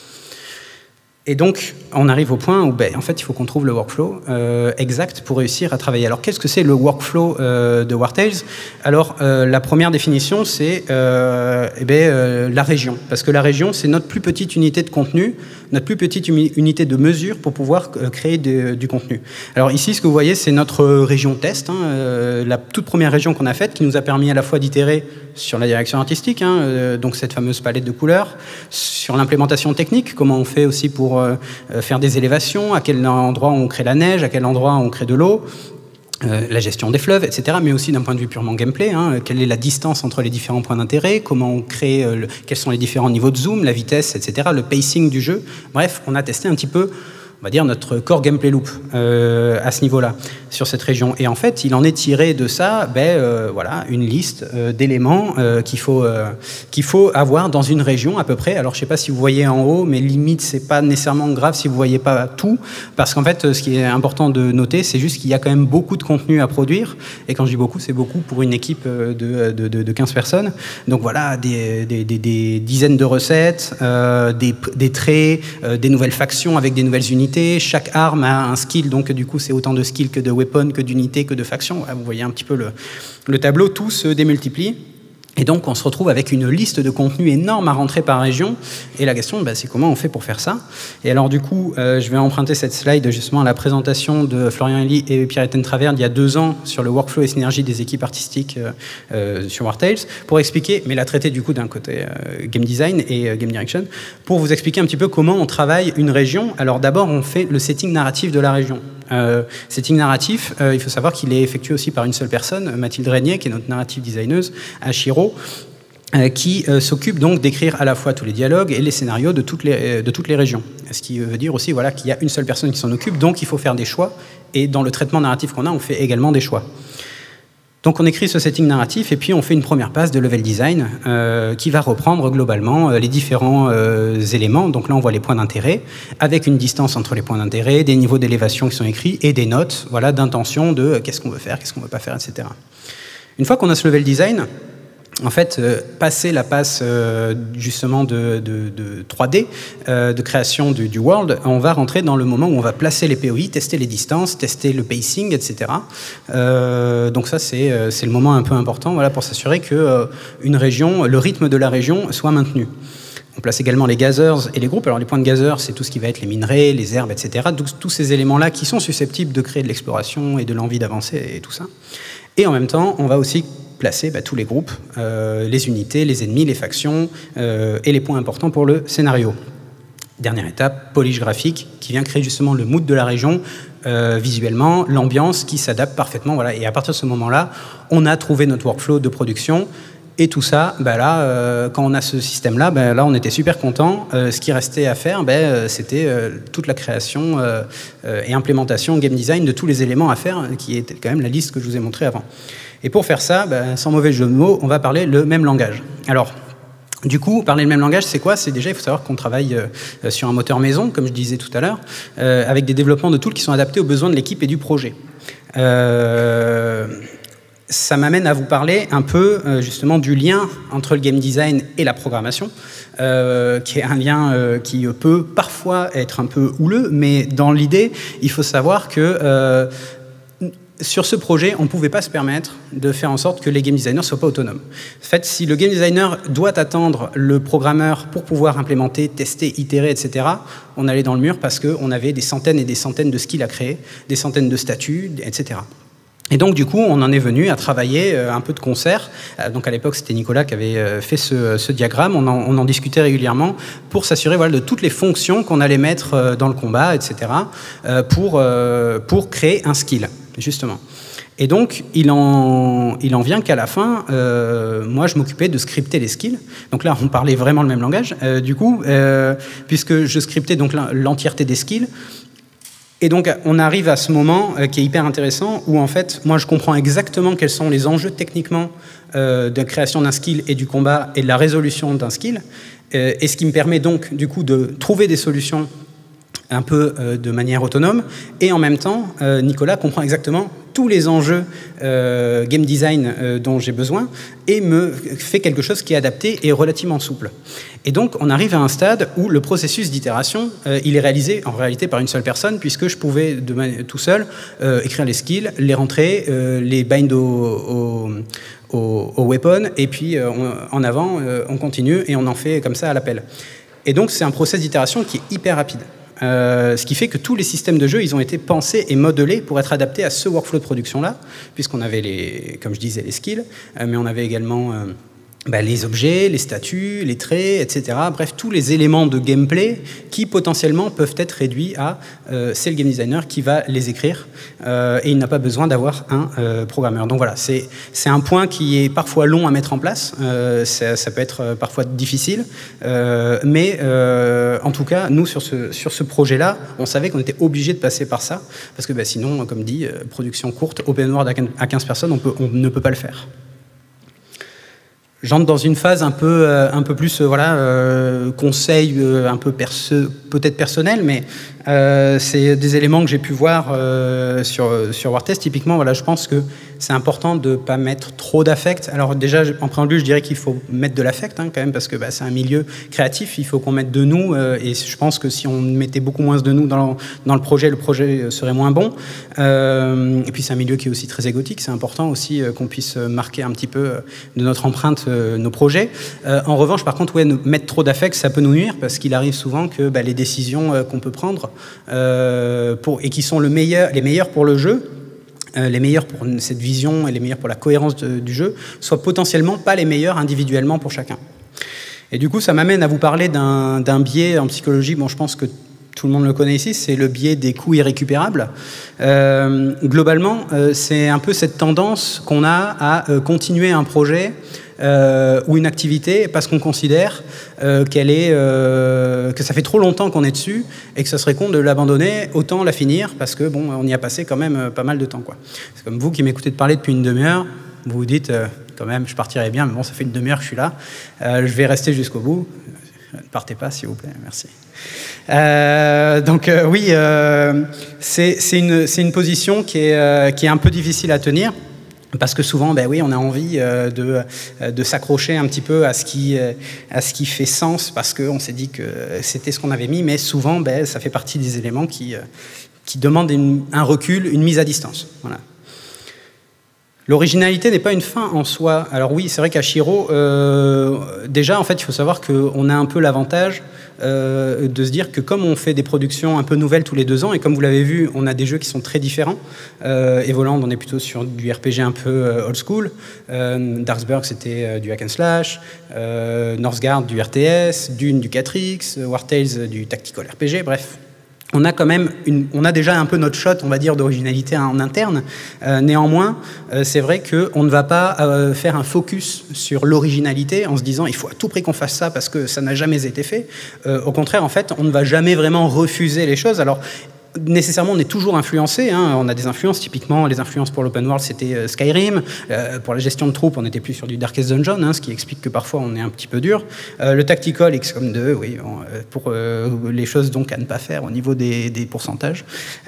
Et donc, on arrive au point où, ben, en fait, il faut qu'on trouve le workflow euh, exact pour réussir à travailler. Alors, qu'est-ce que c'est le workflow euh, de War Tales ? Alors, euh, la première définition, c'est euh, eh ben, euh, la région. Parce que la région, c'est notre plus petite unité de contenu, notre plus petite unité de mesure pour pouvoir euh, créer de, du contenu. Alors ici, ce que vous voyez, c'est notre région test, hein, euh, la toute première région qu'on a faite, qui nous a permis à la fois d'itérer sur la direction artistique, hein, euh, donc cette fameuse palette de couleurs, sur l'implémentation technique, comment on fait aussi pour euh, faire des élévations, à quel endroit on crée la neige, à quel endroit on crée de l'eau, Euh, la gestion des fleuves, et cetera, mais aussi d'un point de vue purement gameplay, hein, quelle est la distance entre les différents points d'intérêt, comment on crée, euh, le, quels sont les différents niveaux de zoom, la vitesse, et cetera, le pacing du jeu. Bref, on a testé un petit peu, on va dire, notre core gameplay loop euh, à ce niveau-là, sur cette région. Et en fait, il en est tiré de ça, ben, euh, voilà, une liste euh, d'éléments euh, qu'il faut, euh, qu'il faut avoir dans une région à peu près. Alors, je ne sais pas si vous voyez en haut, mais limite, ce n'est pas nécessairement grave si vous ne voyez pas tout, parce qu'en fait, ce qui est important de noter, c'est juste qu'il y a quand même beaucoup de contenu à produire. Et quand je dis beaucoup, c'est beaucoup pour une équipe de, de, de, de quinze personnes. Donc voilà, des, des, des, des dizaines de recettes, euh, des, des traits, euh, des nouvelles factions avec des nouvelles unités. Chaque arme a un skill, donc du coup c'est autant de skills que de weapons, que d'unités, que de factions. Vous voyez un petit peu le, le tableau, tout se démultiplie. Et donc on se retrouve avec une liste de contenus énorme à rentrer par région. Et la question, bah, c'est comment on fait pour faire ça. Et alors du coup, euh, je vais emprunter cette slide justement à la présentation de Florian Elie et Pierre-Étienne Travers il y a deux ans sur le workflow et synergie des équipes artistiques euh, euh, sur War Tales, pour expliquer, mais la traiter du coup d'un côté euh, game design et euh, game direction, pour vous expliquer un petit peu comment on travaille une région. Alors d'abord, on fait le setting narratif de la région. Euh, setting narratif, euh, il faut savoir qu'il est effectué aussi par une seule personne, Mathilde Régnier, qui est notre narrative designeuse à Chiro, euh, qui euh, s'occupe donc d'écrire à la fois tous les dialogues et les scénarios de toutes les, euh, de toutes les régions. Ce qui veut dire aussi voilà, qu'il y a une seule personne qui s'en occupe, donc il faut faire des choix, et dans le traitement narratif qu'on a, on fait également des choix. Donc on écrit ce setting narratif et puis on fait une première passe de level design euh, qui va reprendre globalement euh, les différents euh, éléments. Donc là on voit les points d'intérêt avec une distance entre les points d'intérêt, des niveaux d'élévation qui sont écrits et des notes, voilà, d'intention de euh, qu'est-ce qu'on veut faire, qu'est-ce qu'on ne veut pas faire, et cetera. Une fois qu'on a ce level design, en fait, euh, passer la passe euh, justement de, de, de trois D, euh, de création du, du world, on va rentrer dans le moment où on va placer les P O I, tester les distances, tester le pacing, et cetera. Euh, donc ça, c'est, euh, c'est le moment un peu important, voilà, pour s'assurer que euh, une région, le rythme de la région soit maintenu. On place également les gathers et les groupes. Alors les points de gathers, c'est tout ce qui va être les minerais, les herbes, et cetera. Donc, tous ces éléments-là qui sont susceptibles de créer de l'exploration et de l'envie d'avancer et tout ça. Et en même temps, on va aussi placer bah, tous les groupes, euh, les unités, les ennemis, les factions euh, et les points importants pour le scénario. Dernière étape, polish graphique, qui vient créer justement le mood de la région, euh, visuellement, l'ambiance qui s'adapte parfaitement. Voilà. Et à partir de ce moment-là, on a trouvé notre workflow de production. Et tout ça, bah là, euh, quand on a ce système-là, bah là, on était super contents. Euh, ce qui restait à faire, bah, c'était euh, toute la création euh, euh, et implémentation, game design de tous les éléments à faire, qui était quand même la liste que je vous ai montrée avant. Et pour faire ça, bah, sans mauvais jeu de mots, on va parler le même langage. Alors, du coup, parler le même langage, c'est quoi? C'est déjà, il faut savoir qu'on travaille euh, sur un moteur maison, comme je disais tout à l'heure, euh, avec des développements de tools qui sont adaptés aux besoins de l'équipe et du projet. Euh, ça m'amène à vous parler un peu euh, justement du lien entre le game design et la programmation, euh, qui est un lien euh, qui peut parfois être un peu houleux, mais dans l'idée, il faut savoir que euh, sur ce projet, on ne pouvait pas se permettre de faire en sorte que les game designers ne soient pas autonomes. En fait, si le game designer doit attendre le programmeur pour pouvoir implémenter, tester, itérer, et cetera, on allait dans le mur parce qu'on avait des centaines et des centaines de skills à créer, des centaines de statuts, et cetera. Et donc, du coup, on en est venu à travailler un peu de concert. Donc, à l'époque, c'était Nicolas qui avait fait ce, ce diagramme. On en, on en discutait régulièrement pour s'assurer voilà, de toutes les fonctions qu'on allait mettre dans le combat, et cetera, pour, pour créer un skill, justement. Et donc, il en, il en vient qu'à la fin, euh, moi, je m'occupais de scripter les skills. Donc là, on parlait vraiment le même langage, euh, du coup, euh, puisque je scriptais donc l'entièreté des skills. Et donc, on arrive à ce moment euh, qui est hyper intéressant, où en fait, moi, je comprends exactement quels sont les enjeux techniquement euh, de la création d'un skill et du combat et de la résolution d'un skill, euh, et ce qui me permet donc, du coup, de trouver des solutions un peu euh, de manière autonome, et en même temps, euh, Nicolas comprend exactement tous les enjeux euh, game design euh, dont j'ai besoin, et me fait quelque chose qui est adapté et relativement souple. Et donc, on arrive à un stade où le processus d'itération, euh, il est réalisé en réalité par une seule personne, puisque je pouvais de tout seul euh, écrire les skills, les rentrer, euh, les bind au, au, au, au weapon, et puis euh, on, en avant, euh, on continue, et on en fait comme ça à l'appel. Et donc, c'est un process d'itération qui est hyper rapide. Euh, ce qui fait que tous les systèmes de jeu, ils ont été pensés et modelés pour être adaptés à ce workflow de production-là, puisqu'on avait, les, comme je disais, les skills, euh, mais on avait également euh, bah, les objets, les statuts, les traits, et cetera. Bref, tous les éléments de gameplay qui, potentiellement, peuvent être réduits à euh, c'est le game designer qui va les écrire, euh, et il n'a pas besoin d'avoir un euh, programmeur. Donc voilà, c'est un point qui est parfois long à mettre en place, euh, ça, ça peut être euh, parfois difficile, euh, mais euh, en tout cas, nous, sur ce, sur ce projet-là, on savait qu'on était obligé de passer par ça, parce que bah, sinon, comme dit, euh, production courte, open world à quinze personnes, on, peut, on ne peut pas le faire. J'entre dans une phase un peu, euh, un peu plus, euh, voilà, euh, conseil euh, un peu perso peut-être personnel, mais euh, c'est des éléments que j'ai pu voir euh, sur, sur Wartest. Typiquement, voilà, je pense que c'est important de ne pas mettre trop d'affect. Alors déjà, en préambule, je dirais qu'il faut mettre de l'affect, hein, quand même, parce que bah, c'est un milieu créatif, il faut qu'on mette de nous, euh, et je pense que si on mettait beaucoup moins de nous dans le, dans le projet, le projet serait moins bon. Euh, et puis c'est un milieu qui est aussi très égotique, c'est important aussi euh, qu'on puisse marquer un petit peu de notre empreinte euh, nos projets. Euh, en revanche, par contre, ouais, mettre trop d'affect, ça peut nous nuire, parce qu'il arrive souvent que bah, les décisions euh, qu'on peut prendre, euh, pour, et qui sont le meilleur, les meilleures pour le jeu, Euh, les meilleurs pour cette vision et les meilleurs pour la cohérence de, du jeu, soient potentiellement pas les meilleurs individuellement pour chacun. Et du coup, ça m'amène à vous parler d'un d'un biais en psychologie, bon, je pense que tout le monde le connaît ici, c'est le biais des coûts irrécupérables. Euh, globalement, euh, c'est un peu cette tendance qu'on a à euh, continuer un projet euh, ou une activité parce qu'on considère euh, qu'elle est, euh, que ça fait trop longtemps qu'on est dessus et que ça serait con de l'abandonner, autant la finir parce que bon, on y a passé quand même pas mal de temps, quoi. C'est comme vous qui m'écoutez de parler depuis une demi-heure, vous vous dites euh, quand même, je partirais bien, mais bon, ça fait une demi-heure que je suis là, euh, je vais rester jusqu'au bout. Ne partez pas, s'il vous plaît, merci. Euh, donc euh, oui, euh, c'est une, une position qui est, euh, qui est un peu difficile à tenir, parce que souvent, ben oui, on a envie euh, de, de s'accrocher un petit peu à ce, qui, euh, à ce qui fait sens, parce qu'on s'est dit que c'était ce qu'on avait mis, mais souvent, ben, ça fait partie des éléments qui, euh, qui demandent une, un recul, une mise à distance. Voilà. L'originalité n'est pas une fin en soi. Alors oui, c'est vrai qu'à Shiro, euh, déjà, en fait, il faut savoir qu'on a un peu l'avantage euh, de se dire que comme on fait des productions un peu nouvelles tous les deux ans, et comme vous l'avez vu, on a des jeux qui sont très différents. Euh, Evoland, on est plutôt sur du R P G un peu euh, old school. Euh, Darksburg, c'était euh, du hack and slash. Euh, Northgard, du R T S. Dune, du quatre X. War Tales, du tactical R P G. Bref, on a quand même une, on a déjà un peu notre shot, on va dire, d'originalité en interne. Euh, néanmoins, euh, c'est vrai qu'on ne va pas euh, faire un focus sur l'originalité en se disant il faut à tout prix qu'on fasse ça parce que ça n'a jamais été fait. Euh, au contraire, en fait, on ne va jamais vraiment refuser les choses. Alors, nécessairement, on est toujours influencé. Hein. On a des influences. Typiquement, les influences pour l'open world, c'était euh, Skyrim. Euh, pour la gestion de troupes, on était plus sur du Darkest Dungeon, hein, ce qui explique que parfois on est un petit peu dur. Euh, le tactical, X COM deux, oui, bon, euh, pour euh, les choses donc à ne pas faire au niveau des, des pourcentages.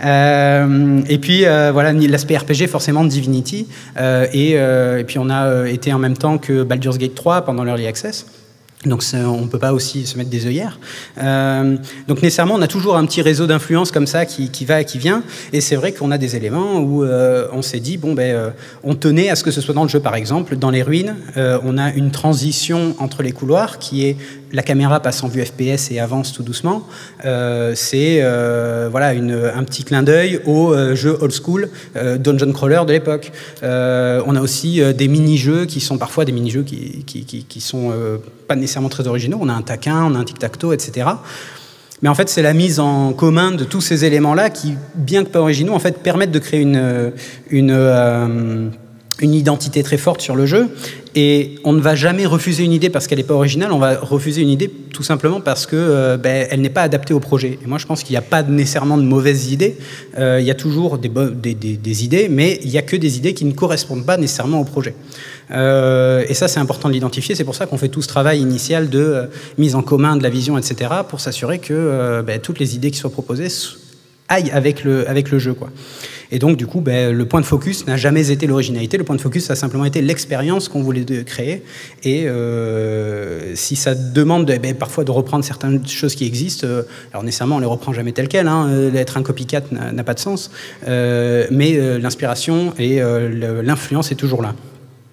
Euh, et puis euh, voilà, l'aspect R P G forcément de Divinity. Euh, et, euh, et puis on a euh, été en même temps que Baldur's Gate trois pendant l'Early Access. Donc on ne peut pas aussi se mettre des œillères. Euh, donc nécessairement, on a toujours un petit réseau d'influence comme ça qui, qui va et qui vient. Et c'est vrai qu'on a des éléments où euh, on s'est dit, bon, ben, euh, on tenait à ce que ce soit dans le jeu. Par exemple, dans les ruines, euh, on a une transition entre les couloirs qui est la caméra passe en vue F P S et avance tout doucement. Euh, c'est euh, voilà, une, un petit clin d'œil au euh, jeu old school, euh, dungeon crawler de l'époque. Euh, on a aussi euh, des mini-jeux qui sont parfois des mini-jeux qui, qui, qui, qui sont euh, pas nécessairement très originaux. On a un taquin, on a un tic-tac-toe, et cetera. Mais en fait, c'est la mise en commun de tous ces éléments-là qui, bien que pas originaux, en fait, permettent de créer une, une, euh, une identité très forte sur le jeu. Et on ne va jamais refuser une idée parce qu'elle n'est pas originale, on va refuser une idée tout simplement parce qu'elle euh, ben, n'est pas adaptée au projet. Et moi, je pense qu'il n'y a pas nécessairement de mauvaises idées. Euh, il y a toujours des, des, des, des idées, mais il n'y a que des idées qui ne correspondent pas nécessairement au projet. Euh, et ça, c'est important de l'identifier. C'est pour ça qu'on fait tout ce travail initial de euh, mise en commun de la vision, et cetera, pour s'assurer que euh, ben, toutes les idées qui soient proposées aillent avec le, avec le jeu, quoi. Et donc, du coup, ben, le point de focus n'a jamais été l'originalité. Le point de focus, ça a simplement été l'expérience qu'on voulait de créer. Et euh, si ça demande ben, parfois de reprendre certaines choses qui existent, euh, alors nécessairement, on ne les reprend jamais telles quelles. Hein, être un copycat n'a pas de sens. Euh, mais euh, l'inspiration et euh, l'influence est toujours là.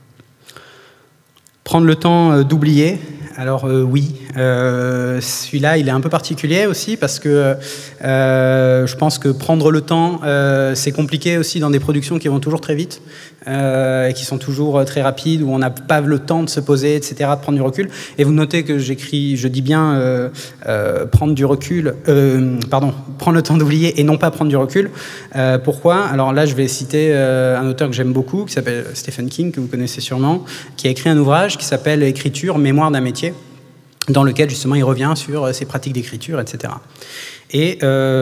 Prendre le temps d'oublier. Alors euh, oui, euh, celui-là, il est un peu particulier aussi parce que euh, je pense que prendre le temps, euh, c'est compliqué aussi dans des productions qui vont toujours très vite euh, et qui sont toujours très rapides, où on n'a pas le temps de se poser, et cetera, de prendre du recul. Et vous notez que j'écris, je dis bien euh, euh, prendre du recul, euh, pardon, prendre le temps d'oublier et non pas prendre du recul. Euh, pourquoi? Alors là, je vais citer euh, un auteur que j'aime beaucoup, qui s'appelle Stephen King, que vous connaissez sûrement, qui a écrit un ouvrage qui s'appelle « Écriture, mémoire d'un métier », dans lequel justement il revient sur ses pratiques d'écriture, et cetera. Et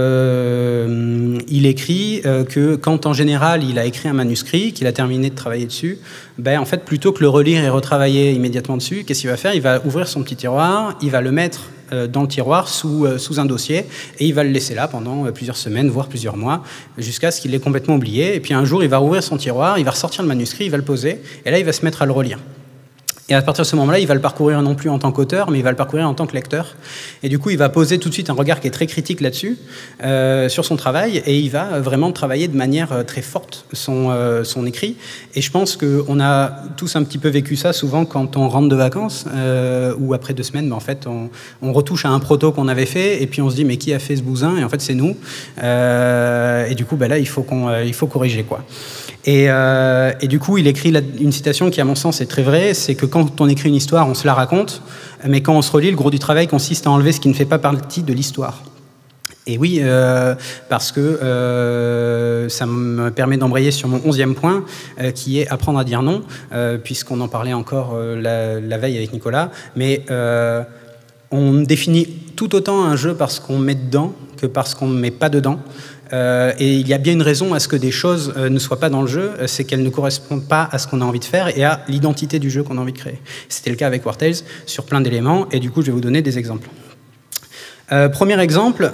euh, il écrit euh, que quand en général il a écrit un manuscrit, qu'il a terminé de travailler dessus, ben, en fait plutôt que le relire et retravailler immédiatement dessus, qu'est-ce qu'il va faire? Il va ouvrir son petit tiroir, il va le mettre euh, dans le tiroir sous, euh, sous un dossier et il va le laisser là pendant euh, plusieurs semaines, voire plusieurs mois, jusqu'à ce qu'il l'ait complètement oublié. Et puis un jour il va rouvrir son tiroir, il va ressortir le manuscrit, il va le poser et là il va se mettre à le relire. Et à partir de ce moment-là, il va le parcourir non plus en tant qu'auteur, mais il va le parcourir en tant que lecteur. Et du coup, il va poser tout de suite un regard qui est très critique là-dessus, euh, sur son travail, et il va vraiment travailler de manière très forte son, euh, son écrit. Et je pense qu'on a tous un petit peu vécu ça, souvent quand on rentre de vacances, euh, ou après deux semaines, ben, en fait, on, on retouche à un proto qu'on avait fait, et puis on se dit, mais qui a fait ce bousin? Et en fait, c'est nous. Euh, et du coup, ben là, il faut, qu'on, euh, il faut corriger, quoi. Et, euh, et du coup, il écrit la, une citation qui, à mon sens, est très vraie, c'est que quand on écrit une histoire, on se la raconte, mais quand on se relit, le gros du travail consiste à enlever ce qui ne fait pas partie de l'histoire. Et oui, euh, parce que euh, ça me permet d'embrayer sur mon onzième point, euh, qui est apprendre à dire non, euh, puisqu'on en parlait encore euh, la, la veille avec Nicolas, mais euh, on définit tout autant un jeu parce qu'on met dedans que parce qu'on ne met pas dedans. Euh, et il y a bien une raison à ce que des choses euh, ne soient pas dans le jeu, euh, c'est qu'elles ne correspondent pas à ce qu'on a envie de faire et à l'identité du jeu qu'on a envie de créer. C'était le cas avec War Tales sur plein d'éléments, et du coup je vais vous donner des exemples. Euh, premier exemple,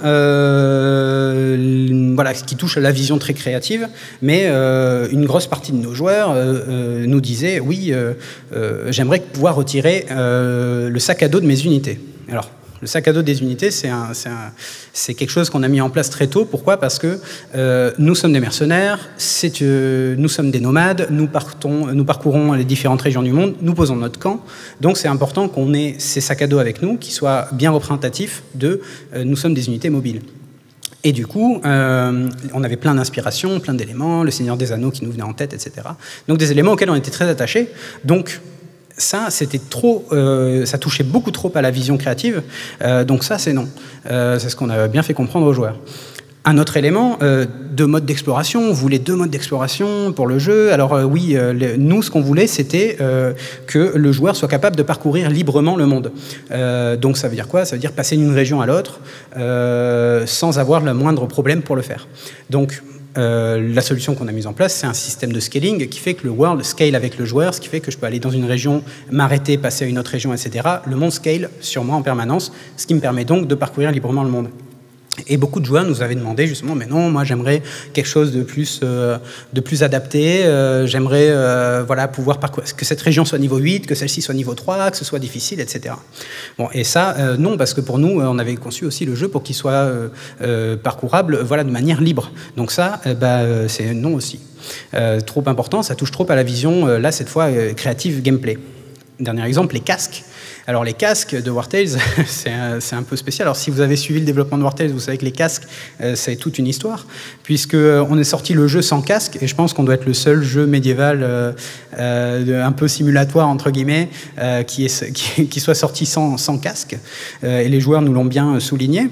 euh, voilà, qui touche à la vision très créative, mais euh, une grosse partie de nos joueurs euh, euh, nous disaient « oui, euh, euh, j'aimerais pouvoir retirer euh, le sac à dos de mes unités ». Alors, le sac à dos des unités, c'est un, c'est un, c'est quelque chose qu'on a mis en place très tôt. Pourquoi? Parce que euh, nous sommes des mercenaires, c'est, euh, nous sommes des nomades, nous, partons, nous parcourons les différentes régions du monde, nous posons notre camp. Donc c'est important qu'on ait ces sacs à dos avec nous, qui soient bien représentatifs de euh, nous sommes des unités mobiles. Et du coup, euh, on avait plein d'inspirations, plein d'éléments, le Seigneur des Anneaux qui nous venait en tête, et cetera. Donc des éléments auxquels on était très attachés. Donc ça, c'était trop, euh, ça touchait beaucoup trop à la vision créative, euh, donc ça, c'est non. Euh, c'est ce qu'on a bien fait comprendre aux joueurs. Un autre élément, euh, deux modes d'exploration. On voulait deux modes d'exploration pour le jeu. Alors euh, oui, euh, le, nous, ce qu'on voulait, c'était euh, que le joueur soit capable de parcourir librement le monde. Euh, donc ça veut dire quoi? Ça veut dire passer d'une région à l'autre euh, sans avoir le moindre problème pour le faire. Donc euh, la solution qu'on a mise en place, c'est un système de scaling qui fait que le world scale avec le joueur, ce qui fait que je peux aller dans une région, m'arrêter, passer à une autre région, et cetera. Le monde scale sur moi en permanence, ce qui me permet donc de parcourir librement le monde. Et beaucoup de joueurs nous avaient demandé justement, mais non, moi j'aimerais quelque chose de plus, euh, de plus adapté, euh, j'aimerais euh, voilà, pouvoir parcourir, que cette région soit niveau huit, que celle-ci soit niveau trois, que ce soit difficile, et cetera. Bon, et ça, euh, non, parce que pour nous, on avait conçu aussi le jeu pour qu'il soit euh, euh, parcourable voilà, de manière libre. Donc ça, euh, bah, c'est non aussi. Euh, trop important, ça touche trop à la vision, euh, là cette fois, euh, créative gameplay. Dernier exemple, les casques. Alors les casques de War Tales, c'est un, c'est un peu spécial. Alors si vous avez suivi le développement de War Tales, vous savez que les casques, euh, c'est toute une histoire, puisque euh, on est sorti le jeu sans casque, et je pense qu'on doit être le seul jeu médiéval euh, euh, un peu simulatoire entre guillemets euh, qui, est, qui, qui soit sorti sans, sans casque. Euh, et les joueurs nous l'ont bien souligné.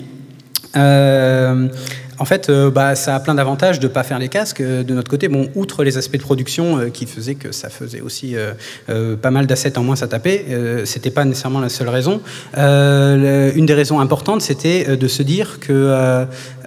Euh, En fait, euh, bah, ça a plein d'avantages de ne pas faire les casques. De notre côté, bon, outre les aspects de production euh, qui faisaient que ça faisait aussi euh, euh, pas mal d'assets en moins à taper, euh, c'était pas nécessairement la seule raison. Euh, le, une des raisons importantes, c'était de se dire que euh,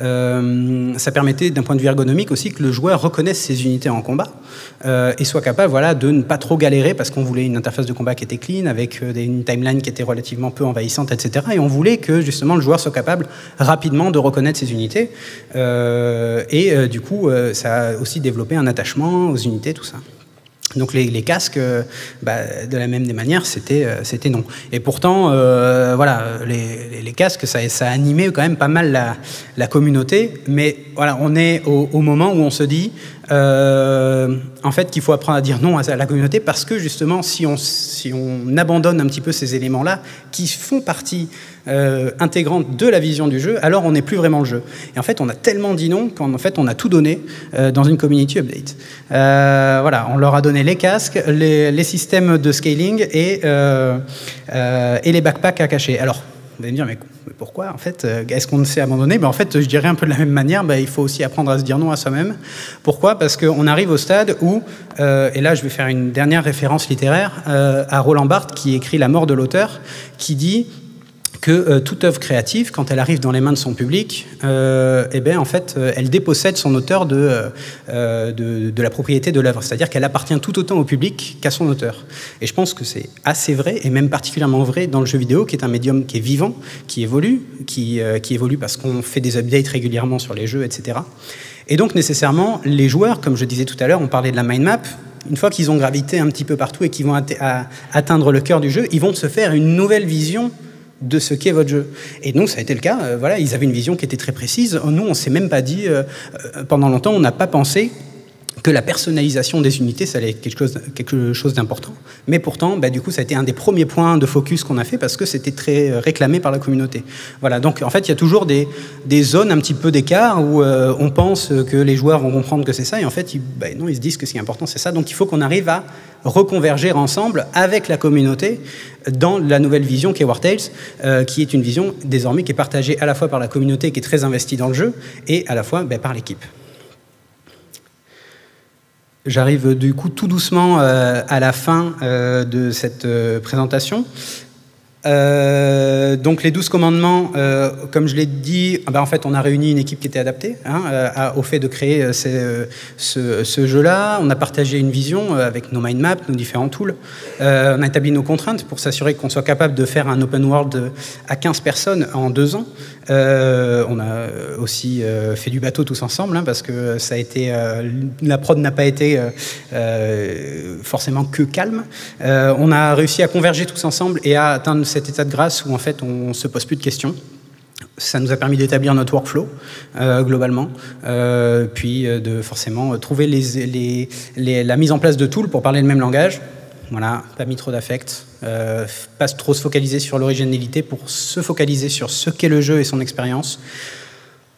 euh, ça permettait, d'un point de vue ergonomique aussi, que le joueur reconnaisse ses unités en combat euh, et soit capable voilà, de ne pas trop galérer, parce qu'on voulait une interface de combat qui était clean, avec euh, une timeline qui était relativement peu envahissante, et cetera. Et on voulait que justement le joueur soit capable rapidement de reconnaître ses unités. Euh, et euh, du coup, euh, ça a aussi développé un attachement aux unités, tout ça. Donc les, les casques, euh, bah, de la même des manières, c'était euh, c'était non. Et pourtant, euh, voilà, les, les casques, ça, ça a animé quand même pas mal la, la communauté. Mais voilà, on est au, au moment où on se dit, euh, en fait, qu'il faut apprendre à dire non à la communauté, parce que justement, si on, si on abandonne un petit peu ces éléments-là, qui font partie euh, intégrante de la vision du jeu, alors on n'est plus vraiment le jeu. Et en fait, on a tellement dit non qu'en fait, on a tout donné euh, dans une community update. Euh, voilà, on leur a donné les casques, les, les systèmes de scaling et, euh, euh, et les backpacks à cacher. Alors, vous allez me dire, mais pourquoi en fait, est-ce qu'on s'est abandonné? Ben, en fait, je dirais un peu de la même manière, ben, il faut aussi apprendre à se dire non à soi-même. Pourquoi? Parce qu'on arrive au stade où, euh, et là je vais faire une dernière référence littéraire, euh, à Roland Barthes qui écrit La mort de l'auteur, qui dit que euh, toute œuvre créative, quand elle arrive dans les mains de son public, euh, eh ben, en fait, euh, elle dépossède son auteur de, euh, de, de la propriété de l'œuvre. C'est-à-dire qu'elle appartient tout autant au public qu'à son auteur. Et je pense que c'est assez vrai, et même particulièrement vrai dans le jeu vidéo, qui est un médium qui est vivant, qui évolue, qui, euh, qui évolue parce qu'on fait des updates régulièrement sur les jeux, et cetera. Et donc, nécessairement, les joueurs, comme je disais tout à l'heure, on parlait de la mind map, une fois qu'ils ont gravité un petit peu partout et qu'ils vont atteindre le cœur du jeu, ils vont se faire une nouvelle vision de ce qu'est votre jeu. Et nous, ça a été le cas. Euh, voilà, ils avaient une vision qui était très précise. Nous, on ne s'est même pas dit, euh, euh, pendant longtemps, on n'a pas pensé que la personnalisation des unités, ça allait être quelque chose, quelque chose d'important. Mais pourtant, bah, du coup, ça a été un des premiers points de focus qu'on a fait parce que c'était très réclamé par la communauté. Voilà, donc en fait, il y a toujours des, des zones un petit peu d'écart où euh, on pense que les joueurs vont comprendre que c'est ça, et en fait, ils, bah, non, ils se disent que ce qui est important, c'est ça. Donc il faut qu'on arrive à reconverger ensemble avec la communauté dans la nouvelle vision qu'est War Tales, euh, qui est une vision désormais qui est partagée à la fois par la communauté qui est très investie dans le jeu et à la fois bah, par l'équipe. J'arrive du coup tout doucement euh, à la fin euh, de cette euh, présentation. Euh, donc les douze commandements, euh, comme je l'ai dit, ben en fait on a réuni une équipe qui était adaptée hein, à, au fait de créer euh, ces, ce, ce jeu-là. On a partagé une vision euh, avec nos mind maps, nos différents tools. Euh, on a établi nos contraintes pour s'assurer qu'on soit capable de faire un open world à quinze personnes en deux ans. Euh, on a aussi euh, fait du bateau tous ensemble hein, parce que ça a été euh, la prod n'a pas été euh, euh, forcément que calme. Euh, on a réussi à converger tous ensemble et à atteindre cet état de grâce où en fait on se pose plus de questions. Ça nous a permis d'établir notre workflow euh, globalement, euh, puis euh, de forcément trouver les, les, les, la mise en place de tools pour parler le même langage. Voilà, pas mis trop d'affect, euh, pas trop se focaliser sur l'originalité pour se focaliser sur ce qu'est le jeu et son expérience.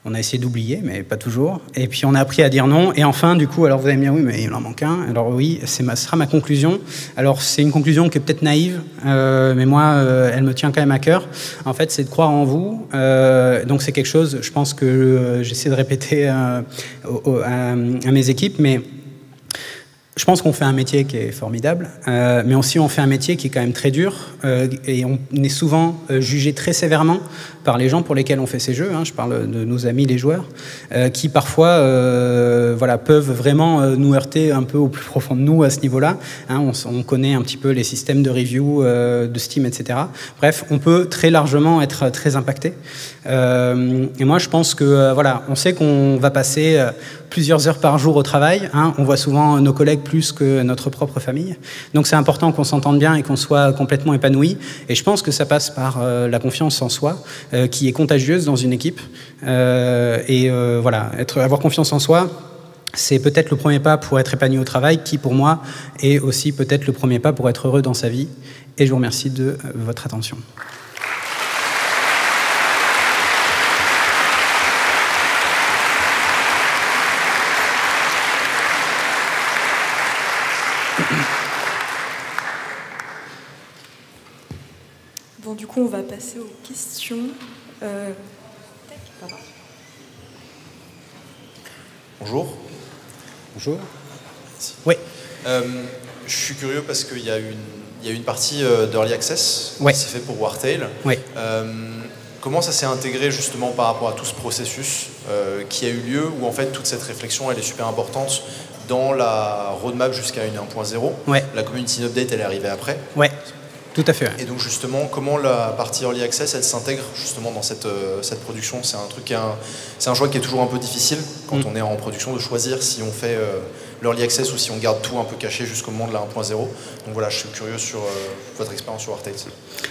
On a essayé d'oublier, mais pas toujours. Et puis on a appris à dire non. Et enfin, du coup, alors vous allez me dire, oui, mais il en manque un. Alors oui, c'est ma, ce sera ma conclusion. Alors c'est une conclusion qui est peut-être naïve, euh, mais moi, euh, elle me tient quand même à cœur. En fait, c'est de croire en vous. Euh, donc c'est quelque chose, je pense que euh, j'essaie de répéter euh, au, au, à, à mes équipes, mais je pense qu'on fait un métier qui est formidable, euh, mais aussi on fait un métier qui est quand même très dur, euh, et on est souvent euh, jugé très sévèrement par les gens pour lesquels on fait ces jeux, hein, je parle de nos amis les joueurs, euh, qui parfois euh, voilà, peuvent vraiment euh, nous heurter un peu au plus profond de nous à ce niveau-là. Hein, on, on connaît un petit peu les systèmes de review euh, de Steam, et cetera. Bref, on peut très largement être très impacté. Euh, et moi, je pense que euh, voilà, on sait qu'on va passer euh, plusieurs heures par jour au travail. Hein, on voit souvent nos collègues plus que notre propre famille. Donc c'est important qu'on s'entende bien et qu'on soit complètement épanoui. Et je pense que ça passe par euh, la confiance en soi, euh, qui est contagieuse dans une équipe. Euh, et euh, voilà, être, avoir confiance en soi, c'est peut-être le premier pas pour être épanoui au travail, qui pour moi est aussi peut-être le premier pas pour être heureux dans sa vie. Et je vous remercie de euh, votre attention. Bon, du coup, on va passer aux questions. Euh... Bonjour. Bonjour. Merci. Oui. Euh, je suis curieux parce qu'il y a une, il y a une partie euh, d'Early Access ouais. qui s'est fait pour Wartail. Oui. Euh, comment ça s'est intégré justement par rapport à tout ce processus euh, qui a eu lieu, où en fait toute cette réflexion elle est super importante dans la roadmap jusqu'à une un point zéro. Ouais. La community update elle est arrivée après. Ouais. Tout à fait. Ouais. Et donc justement, comment la partie Early Access, elle s'intègre justement dans cette, euh, cette production? C'est un truc, qui est un, c'est un choix qui est toujours un peu difficile quand mm. on est en production, de choisir si on fait euh, l'Early Access ou si on garde tout un peu caché jusqu'au moment de la un point zéro. Donc voilà, je suis curieux sur euh, votre expérience sur Wartail.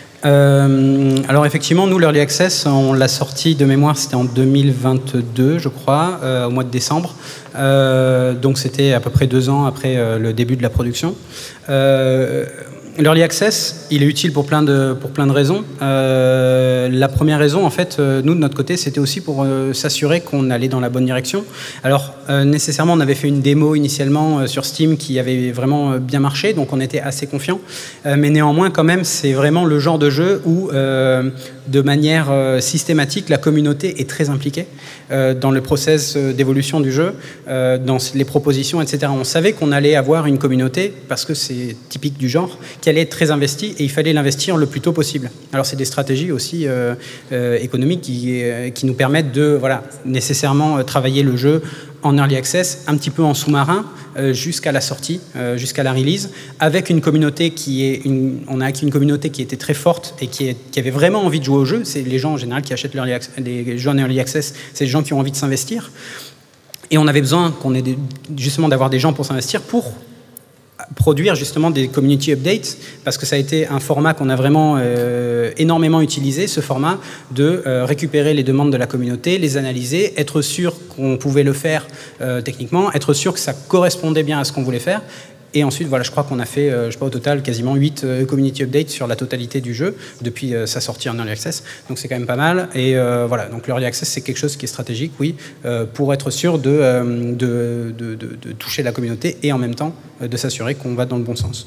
Euh, alors effectivement, nous, l'Early Access, on l'a sorti de mémoire, c'était en deux mille vingt-deux, je crois, euh, au mois de décembre. Euh, donc c'était à peu près deux ans après euh, le début de la production. Euh, L'Early Access, il est utile pour plein de, pour plein de raisons. Euh, la première raison, en fait, euh, nous, de notre côté, c'était aussi pour euh, s'assurer qu'on allait dans la bonne direction. Alors, euh, nécessairement, on avait fait une démo initialement euh, sur Steam qui avait vraiment euh, bien marché, donc on était assez confiants. Euh, mais néanmoins, quand même, c'est vraiment le genre de jeu où, euh, de manière euh, systématique, la communauté est très impliquée euh, dans le process d'évolution du jeu, euh, dans les propositions, et cetera. On savait qu'on allait avoir une communauté, parce que c'est typique du genre, qui allait être très investi, et il fallait l'investir le plus tôt possible. Alors c'est des stratégies aussi euh, euh, économiques qui, euh, qui nous permettent de voilà, nécessairement euh, travailler le jeu en early access, un petit peu en sous-marin, euh, jusqu'à la sortie, euh, jusqu'à la release, avec une communauté qui est... Une, on a acquis une communauté qui était très forte et qui, est, qui avait vraiment envie de jouer au jeu. C'est les gens en général qui achètent les jeux en early access, c'est les gens qui ont envie de s'investir. Et on avait besoin qu'on ait des, justement d'avoir des gens pour s'investir, pour produire justement des community updates, parce que ça a été un format qu'on a vraiment euh, énormément utilisé, ce format de euh, récupérer les demandes de la communauté, les analyser, être sûr qu'on pouvait le faire euh, techniquement, être sûr que ça correspondait bien à ce qu'on voulait faire. Et ensuite, voilà, je crois qu'on a fait, euh, je sais pas, au total, quasiment huit euh, community updates sur la totalité du jeu depuis euh, sa sortie en Early Access. Donc c'est quand même pas mal. Et euh, voilà, donc l'Early Access, c'est quelque chose qui est stratégique, oui, euh, pour être sûr de, euh, de, de, de, de toucher la communauté et en même temps euh, de s'assurer qu'on va dans le bon sens.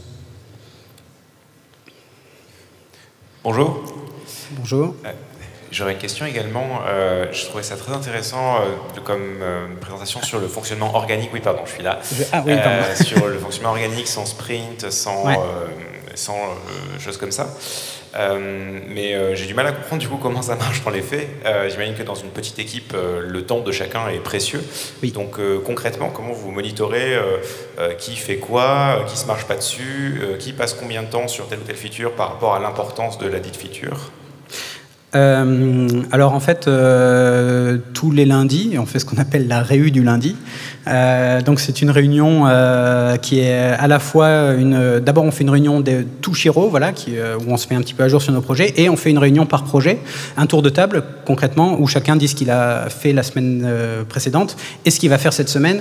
Bonjour. Bonjour. Euh, J'aurais une question également. Euh, je trouvais ça très intéressant euh, de, comme euh, présentation sur le fonctionnement organique. Oui, pardon, je suis là. Je... Ah oui, pardon. Euh, sur le fonctionnement organique sans sprint, sans, ouais. euh, sans euh, choses comme ça. Euh, mais euh, j'ai du mal à comprendre du coup comment ça marche dans les faits. Euh, J'imagine que dans une petite équipe, euh, le temps de chacun est précieux. Oui. Donc euh, concrètement, comment vous monitorez euh, euh, qui fait quoi, euh, qui se marche pas dessus, euh, qui passe combien de temps sur telle ou telle feature par rapport à l'importance de la dite feature? Euh, alors en fait, euh, tous les lundis, on fait ce qu'on appelle la réu du lundi. Euh, donc c'est une réunion euh, qui est à la fois une... D'abord on fait une réunion de tout Shiro, voilà, qui, euh, où on se met un petit peu à jour sur nos projets, et on fait une réunion par projet, un tour de table concrètement, où chacun dit ce qu'il a fait la semaine euh, précédente et ce qu'il va faire cette semaine.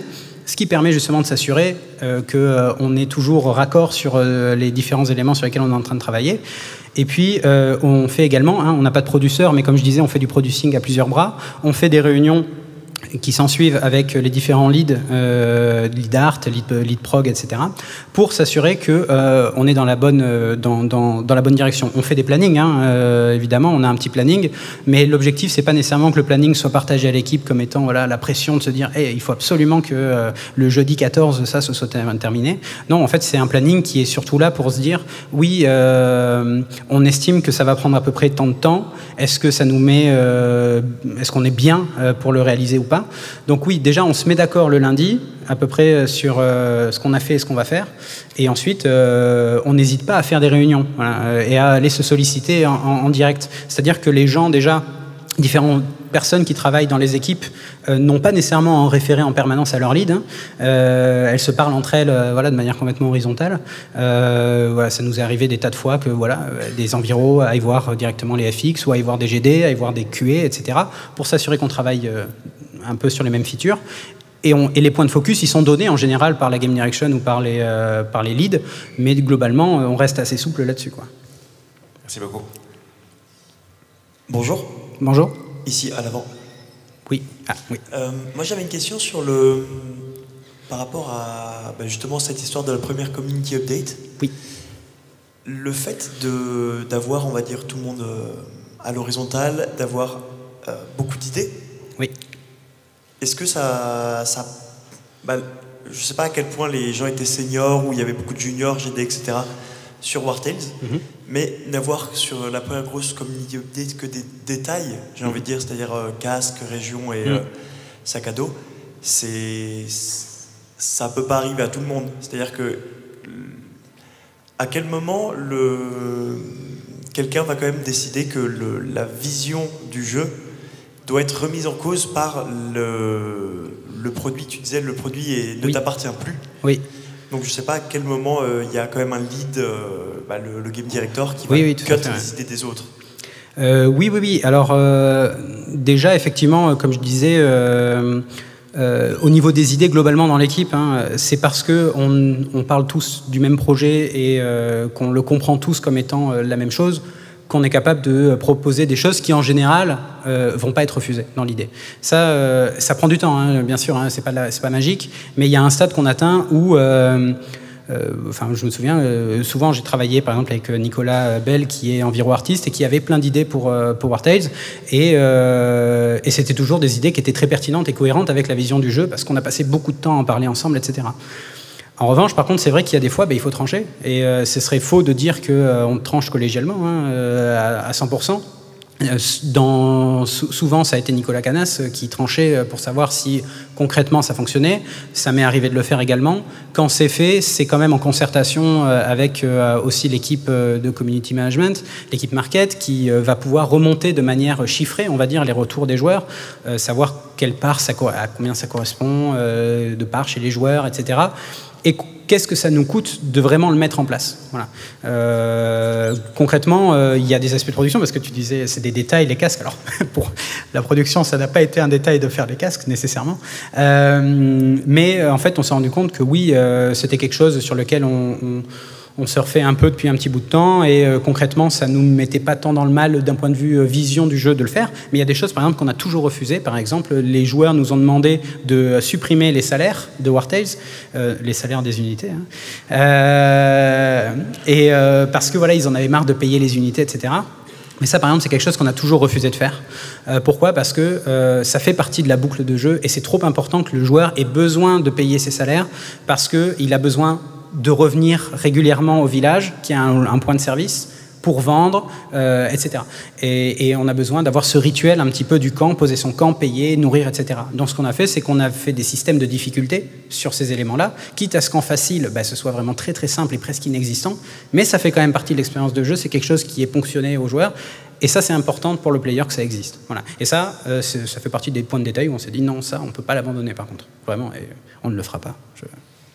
ce qui permet justement de s'assurer euh, qu'on est toujours raccord sur euh, les différents éléments sur lesquels on est en train de travailler. Et puis, euh, on fait également, hein, on n'a pas de producteur, mais comme je disais, on fait du producing à plusieurs bras. On fait des réunions qui s'en suivent avec les différents leads, euh, lead art, lead, lead prog, et cetera, pour s'assurer que euh, on est dans la bonne euh, dans, dans, dans la bonne direction. On fait des plannings, hein, euh, évidemment, on a un petit planning, mais l'objectif c'est pas nécessairement que le planning soit partagé à l'équipe comme étant voilà la pression de se dire, hey, il faut absolument que euh, le jeudi quatorze ça se soit terminé. Non, en fait c'est un planning qui est surtout là pour se dire, oui, euh, on estime que ça va prendre à peu près tant de temps. Est-ce que ça nous met, euh, est-ce qu'on est bien euh, pour le réaliser ou pas? Donc oui, déjà on se met d'accord le lundi à peu près sur euh, ce qu'on a fait et ce qu'on va faire, et ensuite euh, on n'hésite pas à faire des réunions, voilà, et à aller se solliciter en, en, en direct. C'est-à-dire que les gens déjà, différentes personnes qui travaillent dans les équipes euh, n'ont pas nécessairement en référé en permanence à leur lead, hein. euh, elles se parlent entre elles euh, voilà, de manière complètement horizontale. Euh, voilà, ça nous est arrivé des tas de fois que voilà, des enviros aillent voir directement les F X ou aillent voir des G D, aillent voir des Q A, et cetera, pour s'assurer qu'on travaille euh, un peu sur les mêmes features. Et, on, et les points de focus, ils sont donnés en général par la Game Direction ou par les, euh, par les leads, mais globalement, on reste assez souple là-dessus, quoi. Merci beaucoup. Bonjour. Bonjour. Ici, à l'avant. Oui. Ah, oui. Euh, moi, j'avais une question sur le... par rapport à ben justement cette histoire de la première community update. Oui. Le fait de, d'avoir, on va dire, tout le monde à l'horizontale, d'avoir euh, beaucoup d'idées. Oui. Est-ce que ça... ça bah, je ne sais pas à quel point les gens étaient seniors, ou il y avait beaucoup de juniors, G D, et cetera, sur War Tales, mm-hmm. mais n'avoir sur la première grosse community update que des détails, j'ai mm-hmm. envie de dire, c'est-à-dire euh, casque, région et mm-hmm. euh, sac à dos, c'est... ça ne peut pas arriver à tout le monde. C'est-à-dire que... à quel moment le... quelqu'un va quand même décider que le, la vision du jeu doit être remise en cause par le, le produit. Tu disais, le produit est, ne oui. t'appartient plus. Oui. Donc je ne sais pas à quel moment il euh, y a quand même un lead, euh, bah, le, le game director, qui oui, va oui, cut fait, les ouais. idées des autres. Euh, oui, oui, oui. Alors, euh, déjà, effectivement, comme je disais, euh, euh, au niveau des idées, globalement, dans l'équipe, hein, c'est parce qu'on on parle tous du même projet et euh, qu'on le comprend tous comme étant euh, la même chose, qu'on est capable de proposer des choses qui, en général, euh, vont pas être refusées dans l'idée. Ça, euh, ça prend du temps, hein, bien sûr, hein, c'est pas, c'est pas magique, mais il y a un stade qu'on atteint où... Euh, euh, enfin, je me souviens, euh, souvent j'ai travaillé par exemple avec Nicolas Bell, qui est environ artiste et qui avait plein d'idées pour, euh, pour War Tales, et, euh, et c'était toujours des idées qui étaient très pertinentes et cohérentes avec la vision du jeu, parce qu'on a passé beaucoup de temps à en parler ensemble, et cetera. En revanche, par contre, c'est vrai qu'il y a des fois, bah, il faut trancher. Et euh, ce serait faux de dire qu'on euh, tranche collégialement hein, euh, à, à cent pour cent. Dans, souvent, ça a été Nicolas Canas qui tranchait pour savoir si concrètement ça fonctionnait. Ça m'est arrivé de le faire également. Quand c'est fait, c'est quand même en concertation avec aussi l'équipe de community management, l'équipe market, qui va pouvoir remonter de manière chiffrée, on va dire, les retours des joueurs, savoir quelle part, ça, à combien ça correspond, de part chez les joueurs, et cetera. Et qu'est-ce que ça nous coûte de vraiment le mettre en place. Voilà. Euh, concrètement, euh, il y a des aspects de production, parce que tu disais, c'est des détails, les casques. Alors, pour la production, ça n'a pas été un détail de faire les casques, nécessairement. Euh, mais en fait, on s'est rendu compte que oui, euh, c'était quelque chose sur lequel on... on on surfait un peu depuis un petit bout de temps, et euh, concrètement, ça ne nous mettait pas tant dans le mal d'un point de vue euh, vision du jeu de le faire. Mais il y a des choses, par exemple, qu'on a toujours refusées. Par exemple, les joueurs nous ont demandé de supprimer les salaires de War Tales, euh, les salaires des unités, hein. euh, et euh, parce que voilà, ils en avaient marre de payer les unités, et cetera. Mais ça, par exemple, c'est quelque chose qu'on a toujours refusé de faire. Euh, pourquoi ? Parce que euh, ça fait partie de la boucle de jeu, et c'est trop important que le joueur ait besoin de payer ses salaires, parce qu'il a besoin de revenir régulièrement au village, qui a un, un point de service, pour vendre, euh, et cetera. Et, et on a besoin d'avoir ce rituel un petit peu du camp, poser son camp, payer, nourrir, et cetera. Donc ce qu'on a fait, c'est qu'on a fait des systèmes de difficulté sur ces éléments-là, quitte à ce qu'en facile, bah, ce soit vraiment très très simple et presque inexistant, mais ça fait quand même partie de l'expérience de jeu, c'est quelque chose qui est ponctionné aux joueurs, et ça c'est important pour le player que ça existe. Voilà. Et ça, euh, ça fait partie des points de détail où on s'est dit non, ça on ne peut pas l'abandonner par contre, vraiment, et on ne le fera pas. Je...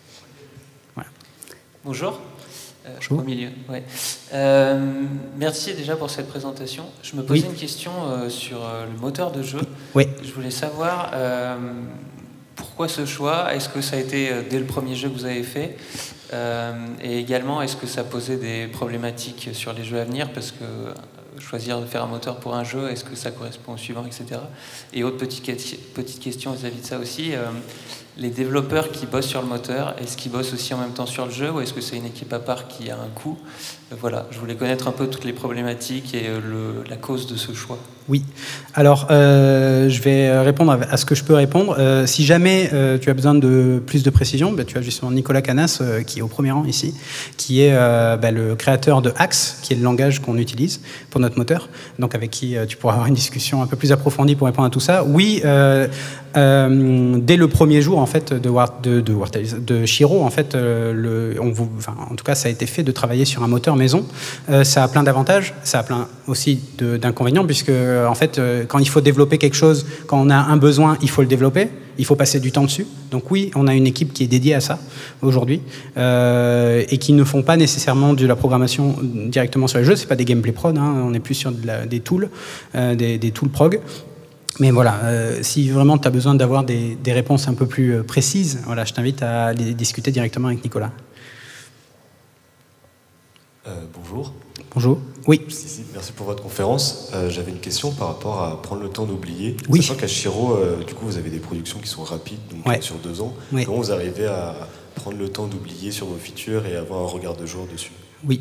Bonjour. Euh, Bonjour. Au milieu. Ouais. Euh, merci déjà pour cette présentation. Je me posais oui. une question euh, sur euh, le moteur de jeu. Oui. Je voulais savoir euh, pourquoi pourquoi ce choix? Est-ce que ça a été euh, dès le premier jeu que vous avez fait? euh, Et également, est-ce que ça posait des problématiques sur les jeux à venir? Parce que euh, choisir de faire un moteur pour un jeu, est-ce que ça correspond au suivant, et cetera. Et autre petite, petite question vis-à-vis de ça aussi, euh, les développeurs qui bossent sur le moteur, est-ce qu'ils bossent aussi en même temps sur le jeu ou est-ce que c'est une équipe à part qui a un coût? euh, Voilà, je voulais connaître un peu toutes les problématiques et euh, le, la cause de ce choix. Oui, alors euh, je vais répondre à ce que je peux répondre. Euh, si jamais euh, tu as besoin de plus de précision, bah, tu as justement Nicolas Canas euh, qui est au premier rang ici, qui est euh, bah, le créateur de Axe, qui est le langage qu'on utilise pour notre moteur, donc avec qui euh, tu pourras avoir une discussion un peu plus approfondie pour répondre à tout ça. Oui, euh, euh, dès le premier jour en fait de, War, de, de, War Tales, de Shiro, en fait, euh, le, on vous, enfin, en tout cas, ça a été fait de travailler sur un moteur maison. Euh, ça a plein d'avantages, ça a plein aussi d'inconvénients puisque en fait, quand il faut développer quelque chose, quand on a un besoin, il faut le développer, il faut passer du temps dessus. Donc oui, on a une équipe qui est dédiée à ça aujourd'hui euh, et qui ne font pas nécessairement de la programmation directement sur les jeux. C'est pas des gameplay prod, hein, on est plus sur de la, des tools, euh, des, des tools prog. Mais voilà, euh, si vraiment tu as besoin d'avoir des, des réponses un peu plus précises, voilà, je t'invite à les discuter directement avec Nicolas. Euh, bonjour. Bonjour. Oui. Si, si, merci pour votre conférence. Euh, J'avais une question par rapport à prendre le temps d'oublier. Oui. Sachant qu'à Shiro, euh, du coup, vous avez des productions qui sont rapides, donc ouais. sur deux ans. Oui. Comment vous arrivez à prendre le temps d'oublier sur vos features et avoir un regard de jour dessus? Oui.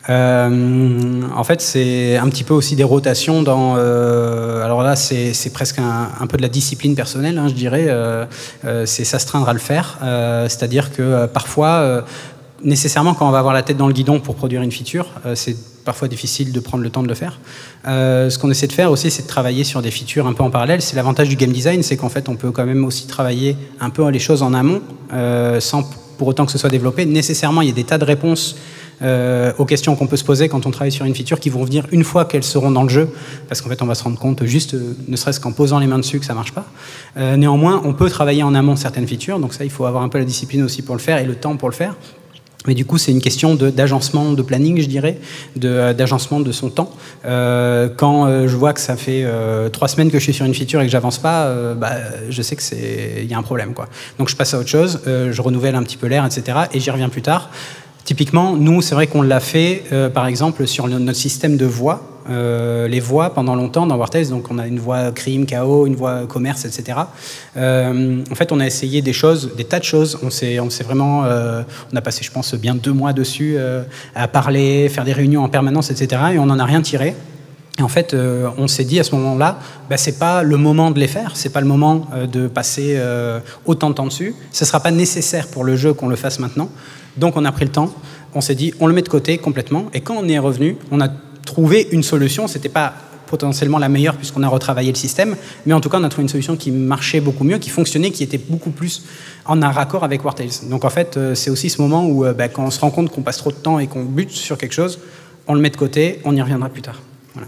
Euh, en fait, c'est un petit peu aussi des rotations dans... Euh, alors là, c'est presque un, un peu de la discipline personnelle, hein, je dirais. Euh, euh, c'est s'astreindre à le faire. Euh, C'est-à-dire que euh, parfois... Euh, nécessairement, quand on va avoir la tête dans le guidon pour produire une feature, euh, c'est parfois difficile de prendre le temps de le faire. Euh, ce qu'on essaie de faire aussi, c'est de travailler sur des features un peu en parallèle. C'est l'avantage du game design, c'est qu'en fait, on peut quand même aussi travailler un peu les choses en amont, euh, sans pour autant que ce soit développé. Nécessairement, il y a des tas de réponses euh, aux questions qu'on peut se poser quand on travaille sur une feature qui vont venir une fois qu'elles seront dans le jeu, parce qu'en fait, on va se rendre compte juste, euh, ne serait-ce qu'en posant les mains dessus, que ça marche pas. Euh, néanmoins, on peut travailler en amont certaines features, donc ça, il faut avoir un peu la discipline aussi pour le faire et le temps pour le faire. Mais du coup, c'est une question d'agencement de, de planning, je dirais, d'agencement de, de son temps. Euh, quand euh, je vois que ça fait euh, trois semaines que je suis sur une feature et que j'avance pas, euh, bah, je sais que c'est, il y a un problème, quoi. Donc je passe à autre chose, euh, je renouvelle un petit peu l'air, et cetera. Et j'y reviens plus tard. Typiquement, nous, c'est vrai qu'on l'a fait, euh, par exemple, sur le, notre système de voix. Euh, les voix, pendant longtemps, dans War Tales, donc on a une voix crime, chaos, une voix commerce, et cetera. Euh, en fait, on a essayé des choses, des tas de choses. On s'est, on s'est vraiment, euh, on a passé, je pense, bien deux mois dessus euh, à parler, faire des réunions en permanence, et cetera. Et on n'en a rien tiré. Et en fait, euh, on s'est dit à ce moment-là, bah, c'est pas le moment de les faire, c'est pas le moment euh, de passer euh, autant de temps dessus. Ce sera pas nécessaire pour le jeu qu'on le fasse maintenant. Donc, on a pris le temps. On s'est dit, on le met de côté complètement. Et quand on y est revenu, on a trouvé une solution. C'était pas potentiellement la meilleure puisqu'on a retravaillé le système, mais en tout cas, on a trouvé une solution qui marchait beaucoup mieux, qui fonctionnait, qui était beaucoup plus en raccord avec War Tales. Donc, en fait, euh, c'est aussi ce moment où, euh, bah, quand on se rend compte qu'on passe trop de temps et qu'on bute sur quelque chose, on le met de côté. On y reviendra plus tard. Voilà.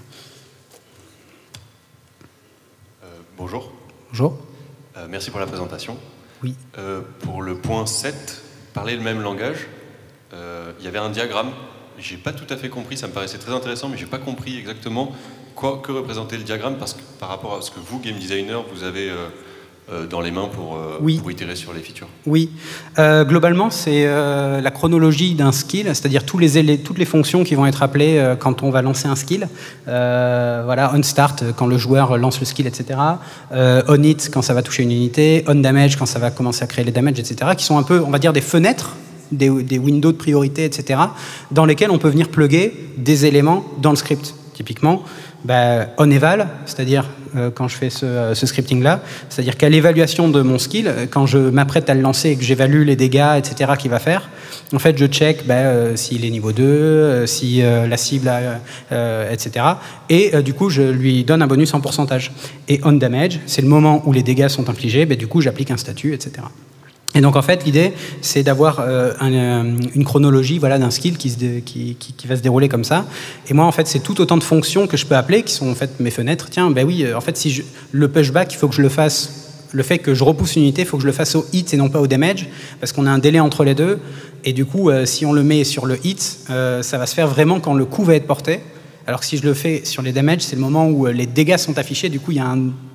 Euh, bonjour. Bonjour. Euh, merci pour la présentation. Oui. Euh, pour le point sept, parler le même langage, euh, il y avait un diagramme. J'ai pas tout à fait compris, ça me paraissait très intéressant, mais j'ai pas compris exactement quoi, que représentait le diagramme parce que, par rapport à ce que vous, game designer, vous avez euh, euh, dans les mains pour, euh, oui. pour itérer sur les features. Oui. Euh, globalement, c'est euh, la chronologie d'un skill, c'est-à-dire tous les, toutes les fonctions qui vont être appelées euh, quand on va lancer un skill. Euh, voilà, on start quand le joueur lance le skill, et cetera. Euh, on hit quand ça va toucher une unité. On damage quand ça va commencer à créer les damages, et cetera. Qui sont un peu, on va dire, des fenêtres. Des, des windows de priorité, et cetera, dans lesquels on peut venir plugger des éléments dans le script. Typiquement, bah, on eval, c'est-à-dire euh, quand je fais ce, ce scripting-là, c'est-à-dire qu'à l'évaluation de mon skill, quand je m'apprête à le lancer et que j'évalue les dégâts, et cetera, qu'il va faire, en fait, je check bah, euh, s'il est niveau deux, euh, si euh, la cible, a, euh, et cetera. Et euh, du coup, je lui donne un bonus en pourcentage. Et on damage, c'est le moment où les dégâts sont infligés, bah, du coup, j'applique un statut, et cetera. Et donc en fait l'idée c'est d'avoir euh, un, euh, une chronologie voilà, d'un skill qui, se dé, qui, qui, qui va se dérouler comme ça. Et moi en fait c'est tout autant de fonctions que je peux appeler qui sont en fait mes fenêtres. Tiens ben oui en fait si je, le pushback il faut que je le fasse, le fait que je repousse une unité il faut que je le fasse au hit et non pas au damage parce qu'on a un délai entre les deux. Et du coup euh, si on le met sur le hit euh, ça va se faire vraiment quand le coup va être porté. Alors que si je le fais sur les damages, c'est le moment où les dégâts sont affichés, du coup il y a un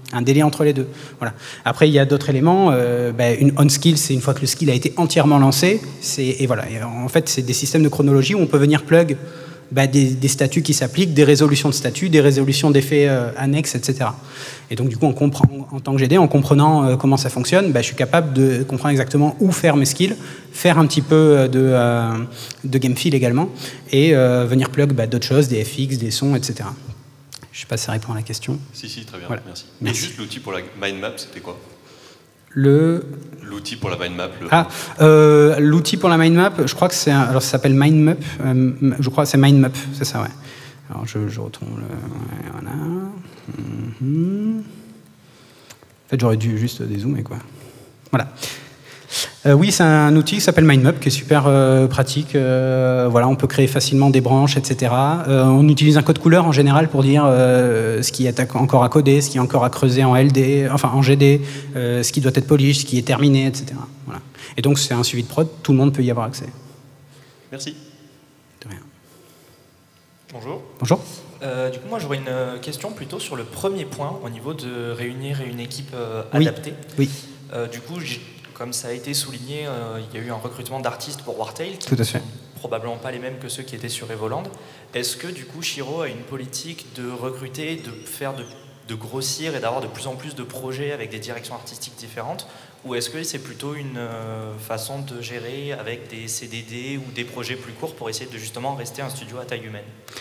un délai entre les deux. Voilà. Après, il y a d'autres éléments. Euh, bah, une on-skill, c'est une fois que le skill a été entièrement lancé. Et voilà. Et en fait, c'est des systèmes de chronologie où on peut venir plug bah, des, des statuts qui s'appliquent, des résolutions de statuts, des résolutions d'effets euh, annexes, et cetera. Et donc, du coup, on comprend, en tant que G D, en comprenant euh, comment ça fonctionne, bah, je suis capable de comprendre exactement où faire mes skills, faire un petit peu de, euh, de game feel également, et euh, venir plug bah, d'autres choses, des F X, des sons, et cetera. Je ne sais pas si ça répond à la question. Si, si, très bien, voilà. merci. merci. Et juste l'outil pour la mind map, c'était quoi? Le... L'outil pour la mind map. Le... Ah, euh, l'outil pour la mind map, je crois que c'est, un... alors ça s'appelle mind map. Euh, je crois que c'est mind map, c'est ça, ouais. Alors je, je retourne le, ouais, voilà. Mm-hmm. En fait, j'aurais dû juste dézoomer, quoi. Voilà. Euh, oui, c'est un outil qui s'appelle MindMap, qui est super euh, pratique. Euh, voilà, on peut créer facilement des branches, et cetera. Euh, on utilise un code couleur en général pour dire euh, ce qui est encore à coder, ce qui est encore à creuser en L D, enfin en G D, euh, ce qui doit être polish, ce qui est terminé, et cetera. Voilà. Et donc c'est un suivi de prod, tout le monde peut y avoir accès. Merci. De rien. Bonjour. Bonjour. Euh, du coup, moi, j'aurais une question plutôt sur le premier point, au niveau de réunir une équipe euh, oui. adaptée. Oui. Euh, du coup, comme ça a été souligné, euh, il y a eu un recrutement d'artistes pour Wartail, qui ne sont probablement pas les mêmes que ceux qui étaient sur Evoland. Est-ce que, du coup, Shiro a une politique de recruter, de faire de, de grossir et d'avoir de plus en plus de projets avec des directions artistiques différentes, ou est-ce que c'est plutôt une euh, façon de gérer avec des C D D ou des projets plus courts pour essayer de justement rester un studio à taille humaine?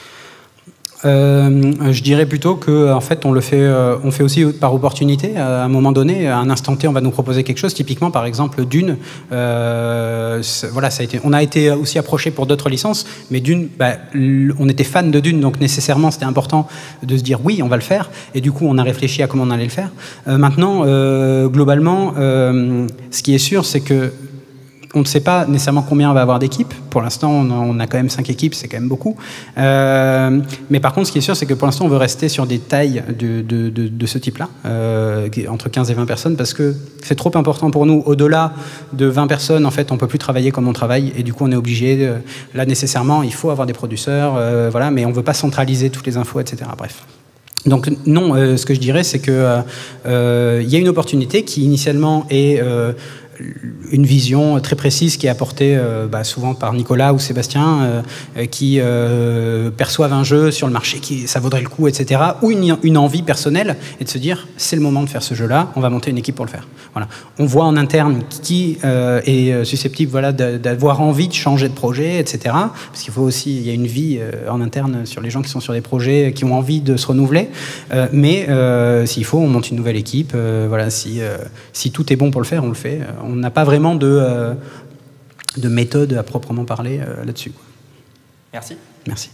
Euh, je dirais plutôt que en fait on le fait, euh, on fait aussi par opportunité. À un moment donné, à un instant T, on va nous proposer quelque chose. Typiquement, par exemple, Dune. Euh, voilà, ça a été. On a été aussi approché pour d'autres licences, mais Dune, bah, on était fan de Dune, donc nécessairement c'était important de se dire oui, on va le faire. Et du coup, on a réfléchi à comment on allait le faire. Euh, maintenant, euh, globalement, euh, ce qui est sûr, c'est que on ne sait pas nécessairement combien on va avoir d'équipes. Pour l'instant, on a quand même cinq équipes, c'est quand même beaucoup. Euh, mais par contre, ce qui est sûr, c'est que pour l'instant, on veut rester sur des tailles de, de, de, de ce type-là, euh, entre quinze et vingt personnes, parce que c'est trop important pour nous. Au-delà de vingt personnes, en fait, on ne peut plus travailler comme on travaille, et du coup, on est obligé, de, là, nécessairement, il faut avoir des producteurs, euh, voilà, mais on ne veut pas centraliser toutes les infos, et cetera. Bref. Donc non, euh, ce que je dirais, c'est qu'il euh, y a une opportunité qui, initialement, est... Euh, une vision très précise qui est apportée euh, bah, souvent par Nicolas ou Sébastien, euh, qui euh, perçoivent un jeu sur le marché, qui ça vaudrait le coup, et cetera. Ou une, une envie personnelle, et de se dire, c'est le moment de faire ce jeu-là, on va monter une équipe pour le faire. Voilà. On voit en interne qui euh, est susceptible voilà, d'avoir envie de changer de projet, et cetera. Parce qu'il faut aussi, il y a une vie euh, en interne sur les gens qui sont sur des projets, qui ont envie de se renouveler. Euh, mais euh, s'il faut, on monte une nouvelle équipe. Euh, voilà, si, euh, si tout est bon pour le faire, on le fait. On n'a pas vraiment de, euh, de méthode à proprement parler euh, là-dessus. Merci. Merci.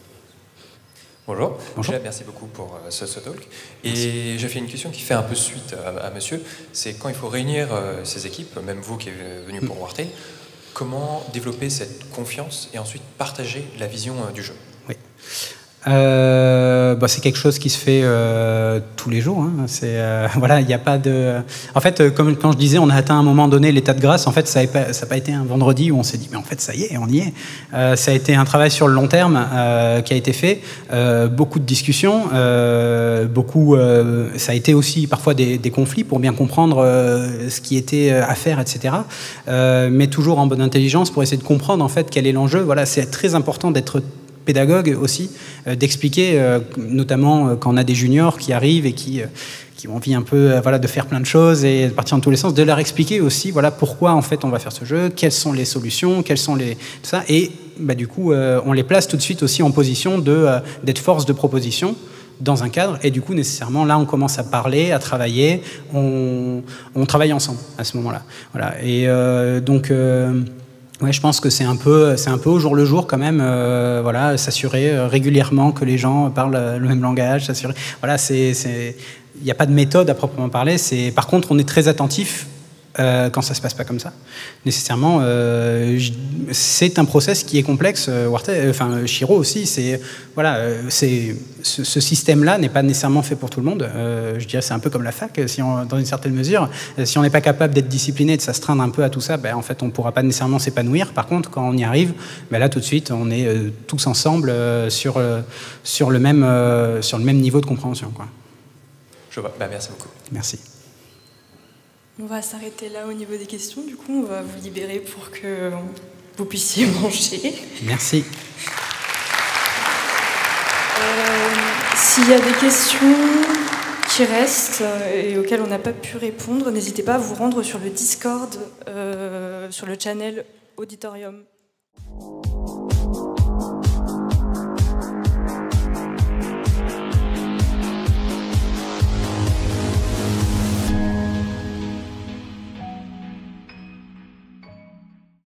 Bonjour. Bonjour. Déjà, merci beaucoup pour euh, ce, ce talk. Et j'ai fait une question qui fait un peu suite à, à monsieur. C'est quand il faut réunir euh, ces équipes, même vous qui êtes venu pour Wartail, comment développer cette confiance et ensuite partager la vision euh, du jeu? Oui. Euh, bah, c'est quelque chose qui se fait euh, tous les jours. Hein. C'est euh, voilà, il n'y a pas de. En fait, comme quand je disais, on a atteint à un moment donné l'état de grâce. En fait, ça n'a pas, ça n'a pas été un vendredi où on s'est dit, mais en fait, ça y est, on y est. Euh, ça a été un travail sur le long terme euh, qui a été fait. Euh, beaucoup de discussions, euh, beaucoup. Euh, ça a été aussi parfois des, des conflits pour bien comprendre euh, ce qui était à faire, et cetera. Euh, mais toujours en bonne intelligence pour essayer de comprendre en fait quel est l'enjeu. Voilà, c'est très important d'être pédagogue aussi, euh, d'expliquer, euh, notamment euh, quand on a des juniors qui arrivent et qui, euh, qui ont envie un peu euh, voilà, de faire plein de choses et de partir dans tous les sens, de leur expliquer aussi voilà, pourquoi en fait on va faire ce jeu, quelles sont les solutions, quelles sont les... tout ça, et bah, du coup euh, on les place tout de suite aussi en position de, euh, d'être force de proposition dans un cadre, et du coup nécessairement là on commence à parler, à travailler, on, on travaille ensemble à ce moment-là. Voilà. Et euh, donc... Euh, Ouais, je pense que c'est un peu, c'est un peu au jour le jour quand même, euh, voilà, s'assurer euh, régulièrement que les gens parlent euh, le même langage, s'assurer, voilà, c'est, c'est, il n'y a pas de méthode à proprement parler. C'est, par contre, on est très attentif euh, quand ça se passe pas comme ça. Nécessairement, euh, c'est un process qui est complexe. Euh, Wartail, enfin Shiro aussi, c'est, voilà, euh, c'est, ce, ce système-là n'est pas nécessairement fait pour tout le monde. Euh, je dirais, c'est un peu comme la fac, si on, dans une certaine mesure. Si on n'est pas capable d'être discipliné, de s'astreindre un peu à tout ça, ben, en fait, on ne pourra pas nécessairement s'épanouir. Par contre, quand on y arrive, ben là, tout de suite, on est euh, tous ensemble euh, sur, euh, sur, le même, euh, sur le même niveau de compréhension, quoi. Je vois. Bah, merci beaucoup. Merci. On va s'arrêter là au niveau des questions. Du coup, on va vous libérer pour que vous puissiez manger. Merci. Euh, S'il y a des questions qui restent et auxquelles on n'a pas pu répondre, n'hésitez pas à vous rendre sur le Discord, euh, sur le channel Auditorium.